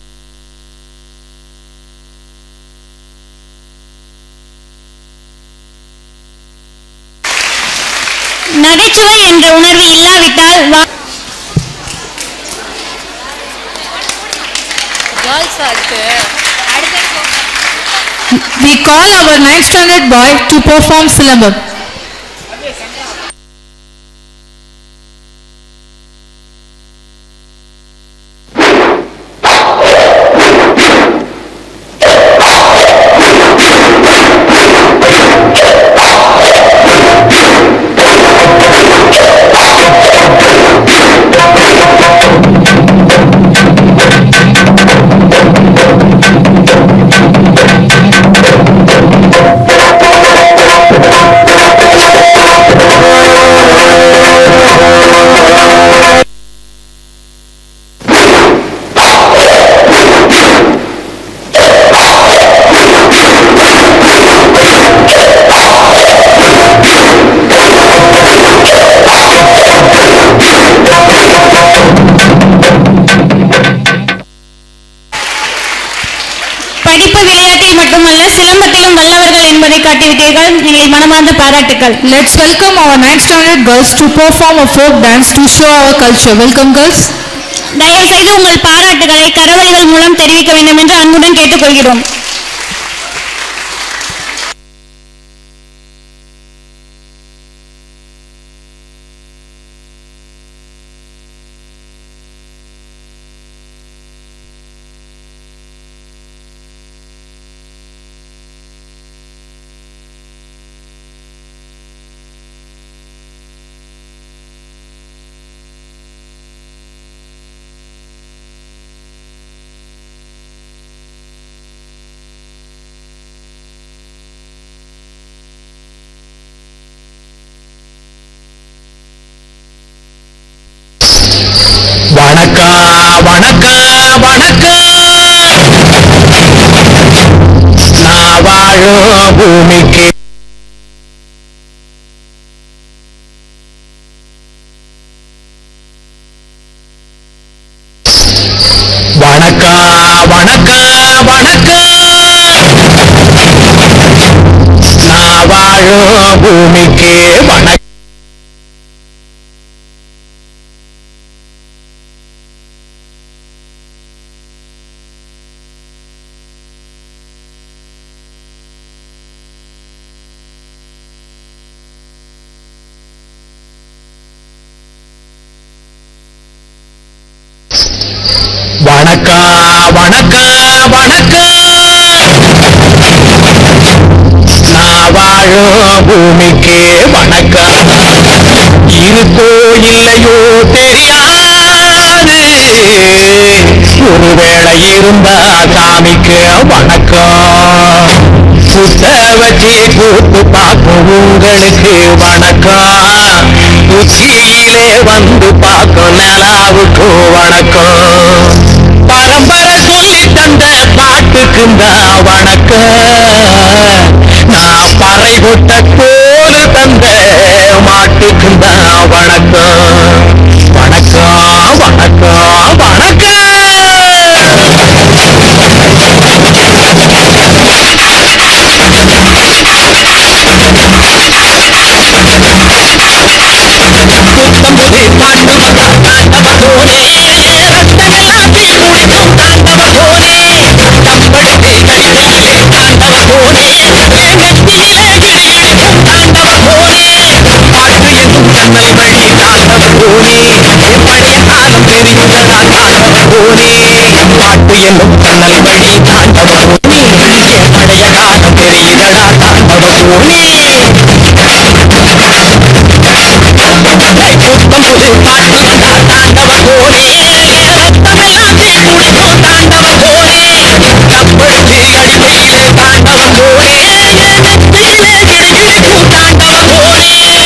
நகைச்சுவை என்ற உணர்வு இல்லாவிட்டால் we call our ninth standard boy to perform Silambam. படிப்பு விளையாட்டில் மட்டுமல்ல சிலம்பத்திலும் வல்லவர்கள் என்பதை காட்டிவிட்டீர்கள். எங்கள் மனமார்ந்த பாராட்டுக்கள். Let's welcome our ninth standard girls to perform a folk dance to show our culture. Welcome girls. தயவு செய்து உங்கள் பாராட்டுகளை கரவொலிகள் மூலம் தெரிவிக்க வேண்டும் என்று அன்புடன் கேட்டுக்கொள்கிறோம். வணக்கா வணக்கா வணக்கா நான் வாழும் பூமிக்கு வணக்கா வணக்கா வணக்கா நான் வாழும் பூமிக்கு வணக்கம். வாழும் பூமிக்கு வணக்கம். இருக்கோ இல்லையோ தெரியாது, ஒருவேளை இருந்தா சாமிக்கு வணக்கம். சுத்த வச்சு கூத்து பார்க்கும் உங்களுக்கு வணக்கம். உச்சியிலே வந்து பார்க்கும் நிலாவுக்கு வணக்கம். பரம்பரை சொல்லி தந்த பாட்டுக்குந்தான் வணக்கம். நான் பறை கொட்ட கோலு தந்த மாட்டுக்குந்தான் வணக்கம். வணக்கம் வணக்கம் வணக்கம். புத்தம்புதி பாட்டு வந்தா தாண்டவ கோனே, ரத்தங்களாத்தி குடிக்கும் தாண்டவ கோனே, தம்படுத்தி கையிலே தாண்டவ கோனே, நெத்தியிலே கிடிகிடிக்கும் தாண்டவ கோனே, பாட்டு என்னும் ஜன்னல் வழி தாண்டவ கோனே, பழைய காலம் தெரிந்ததா தாண்டவ கோனே, பாட்டு என்னும் ஜன்னல் வழி தாண்டவ கோனே, பழைய காலம் தெரிந்ததா தாண்டவ கோனே. புத்தம்புது பாட்டு வந்தா தாண்டவ கோனே, ரத்தமெல்லாம் தீ குடிக்கும் தாண்டவ கோனே, கப்படுத்தி அடிமையிலே தாண்டவ கோனே, நெத்தியிலே கிடுகிடுக்கும் தாண்டவ கோனே.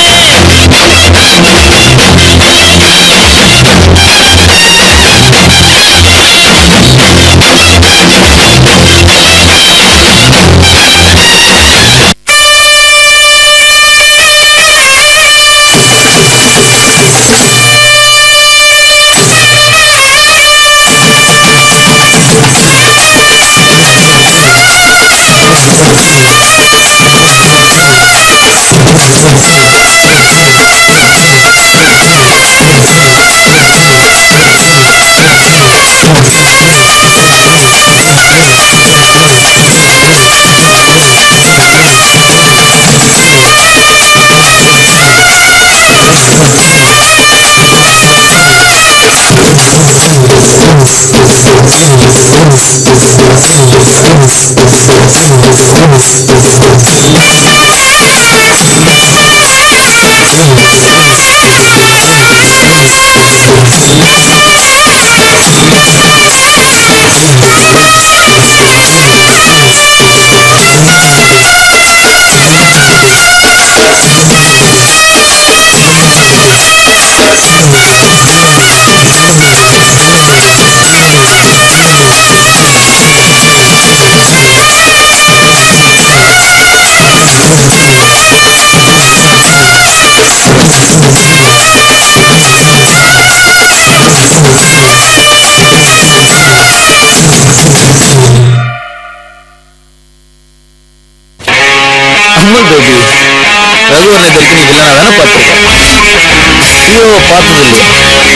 அம்மன் பேபி, ரகுவரனை தெரிஞ்சு நீ வில்லனா தானே பார்த்துருக்கேன், ஹீரோவை பார்த்தது இல்லையா?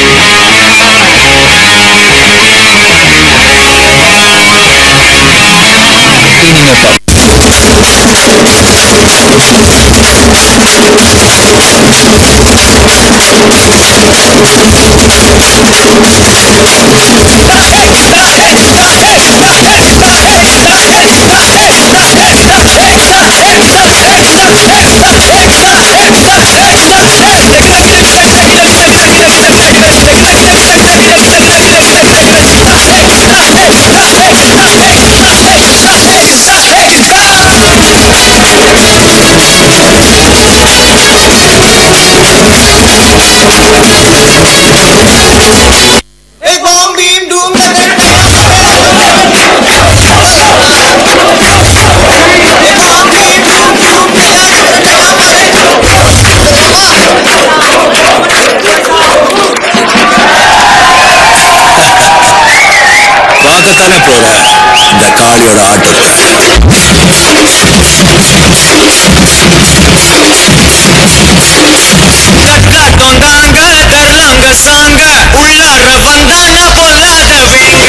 இனிமே பார்த்து பார்க்கத்தானே போற இந்த காளியோட ஆட்டத்தை. தொண்டாங்க தர்றாங்க சாங்க உள்ளார வந்தான பொல்லாத வேங்க.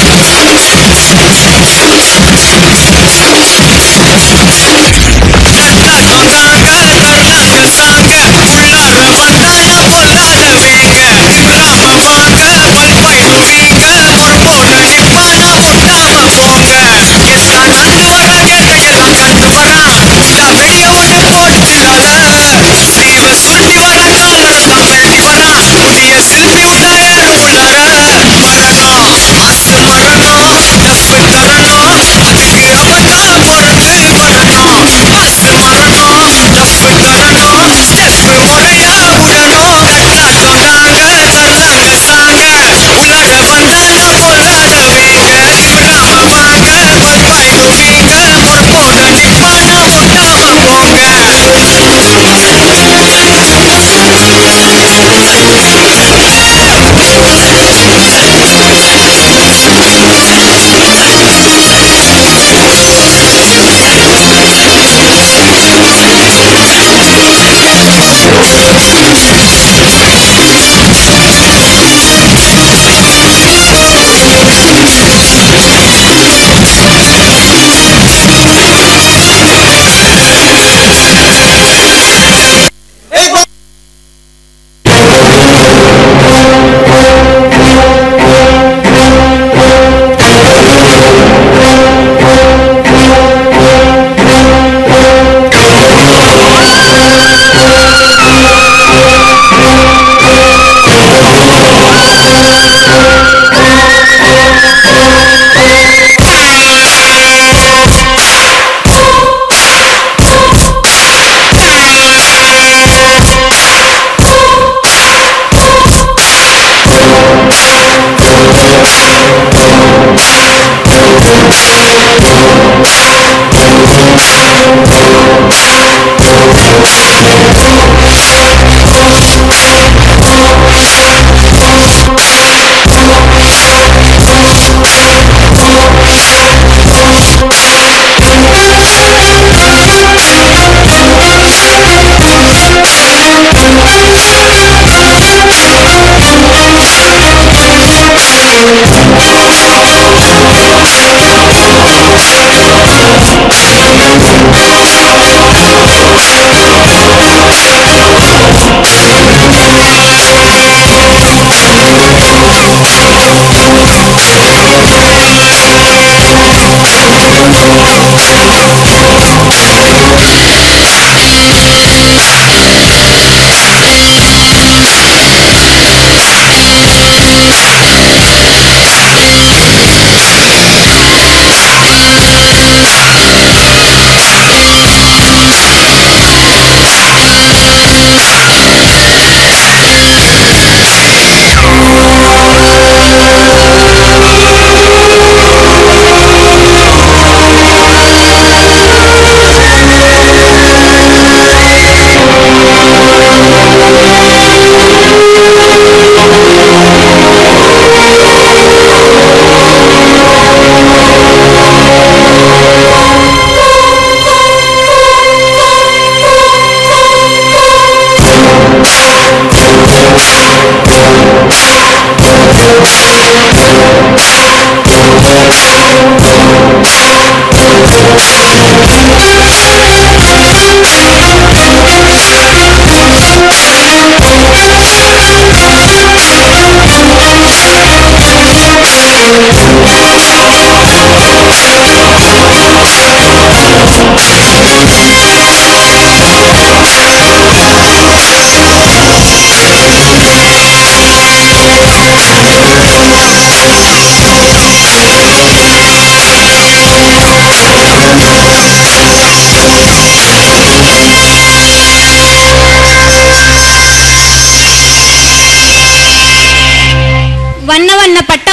தொண்டாங்க தர்றாங்க சாங்க உள்ளார வந்தான பொல்லாத வேங்க. ராம வாங்க பல்பயிடுவீங்க ஒரு போல நிப்பான முட்டாம போங்க. எஸ்தான் வந்து வரான் எதையெல்லாம் கண்டு வரான். வெளிய ஒண்ணு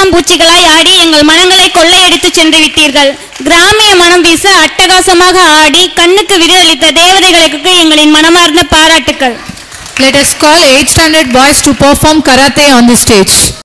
பட்டாம்பூச்சிகளாய் ஆடி எங்கள் மனங்களை கொள்ளையடித்து சென்று விட்டீர்கள். கிராமிய மனம் வீச அட்டகாசமாக ஆடி கண்ணுக்கு விடுதளித்த தேவதைகளுக்கு எங்களின் மனமார்ந்த பாராட்டுக்கள். Let us call eighth standard boys to perform karate on the stage.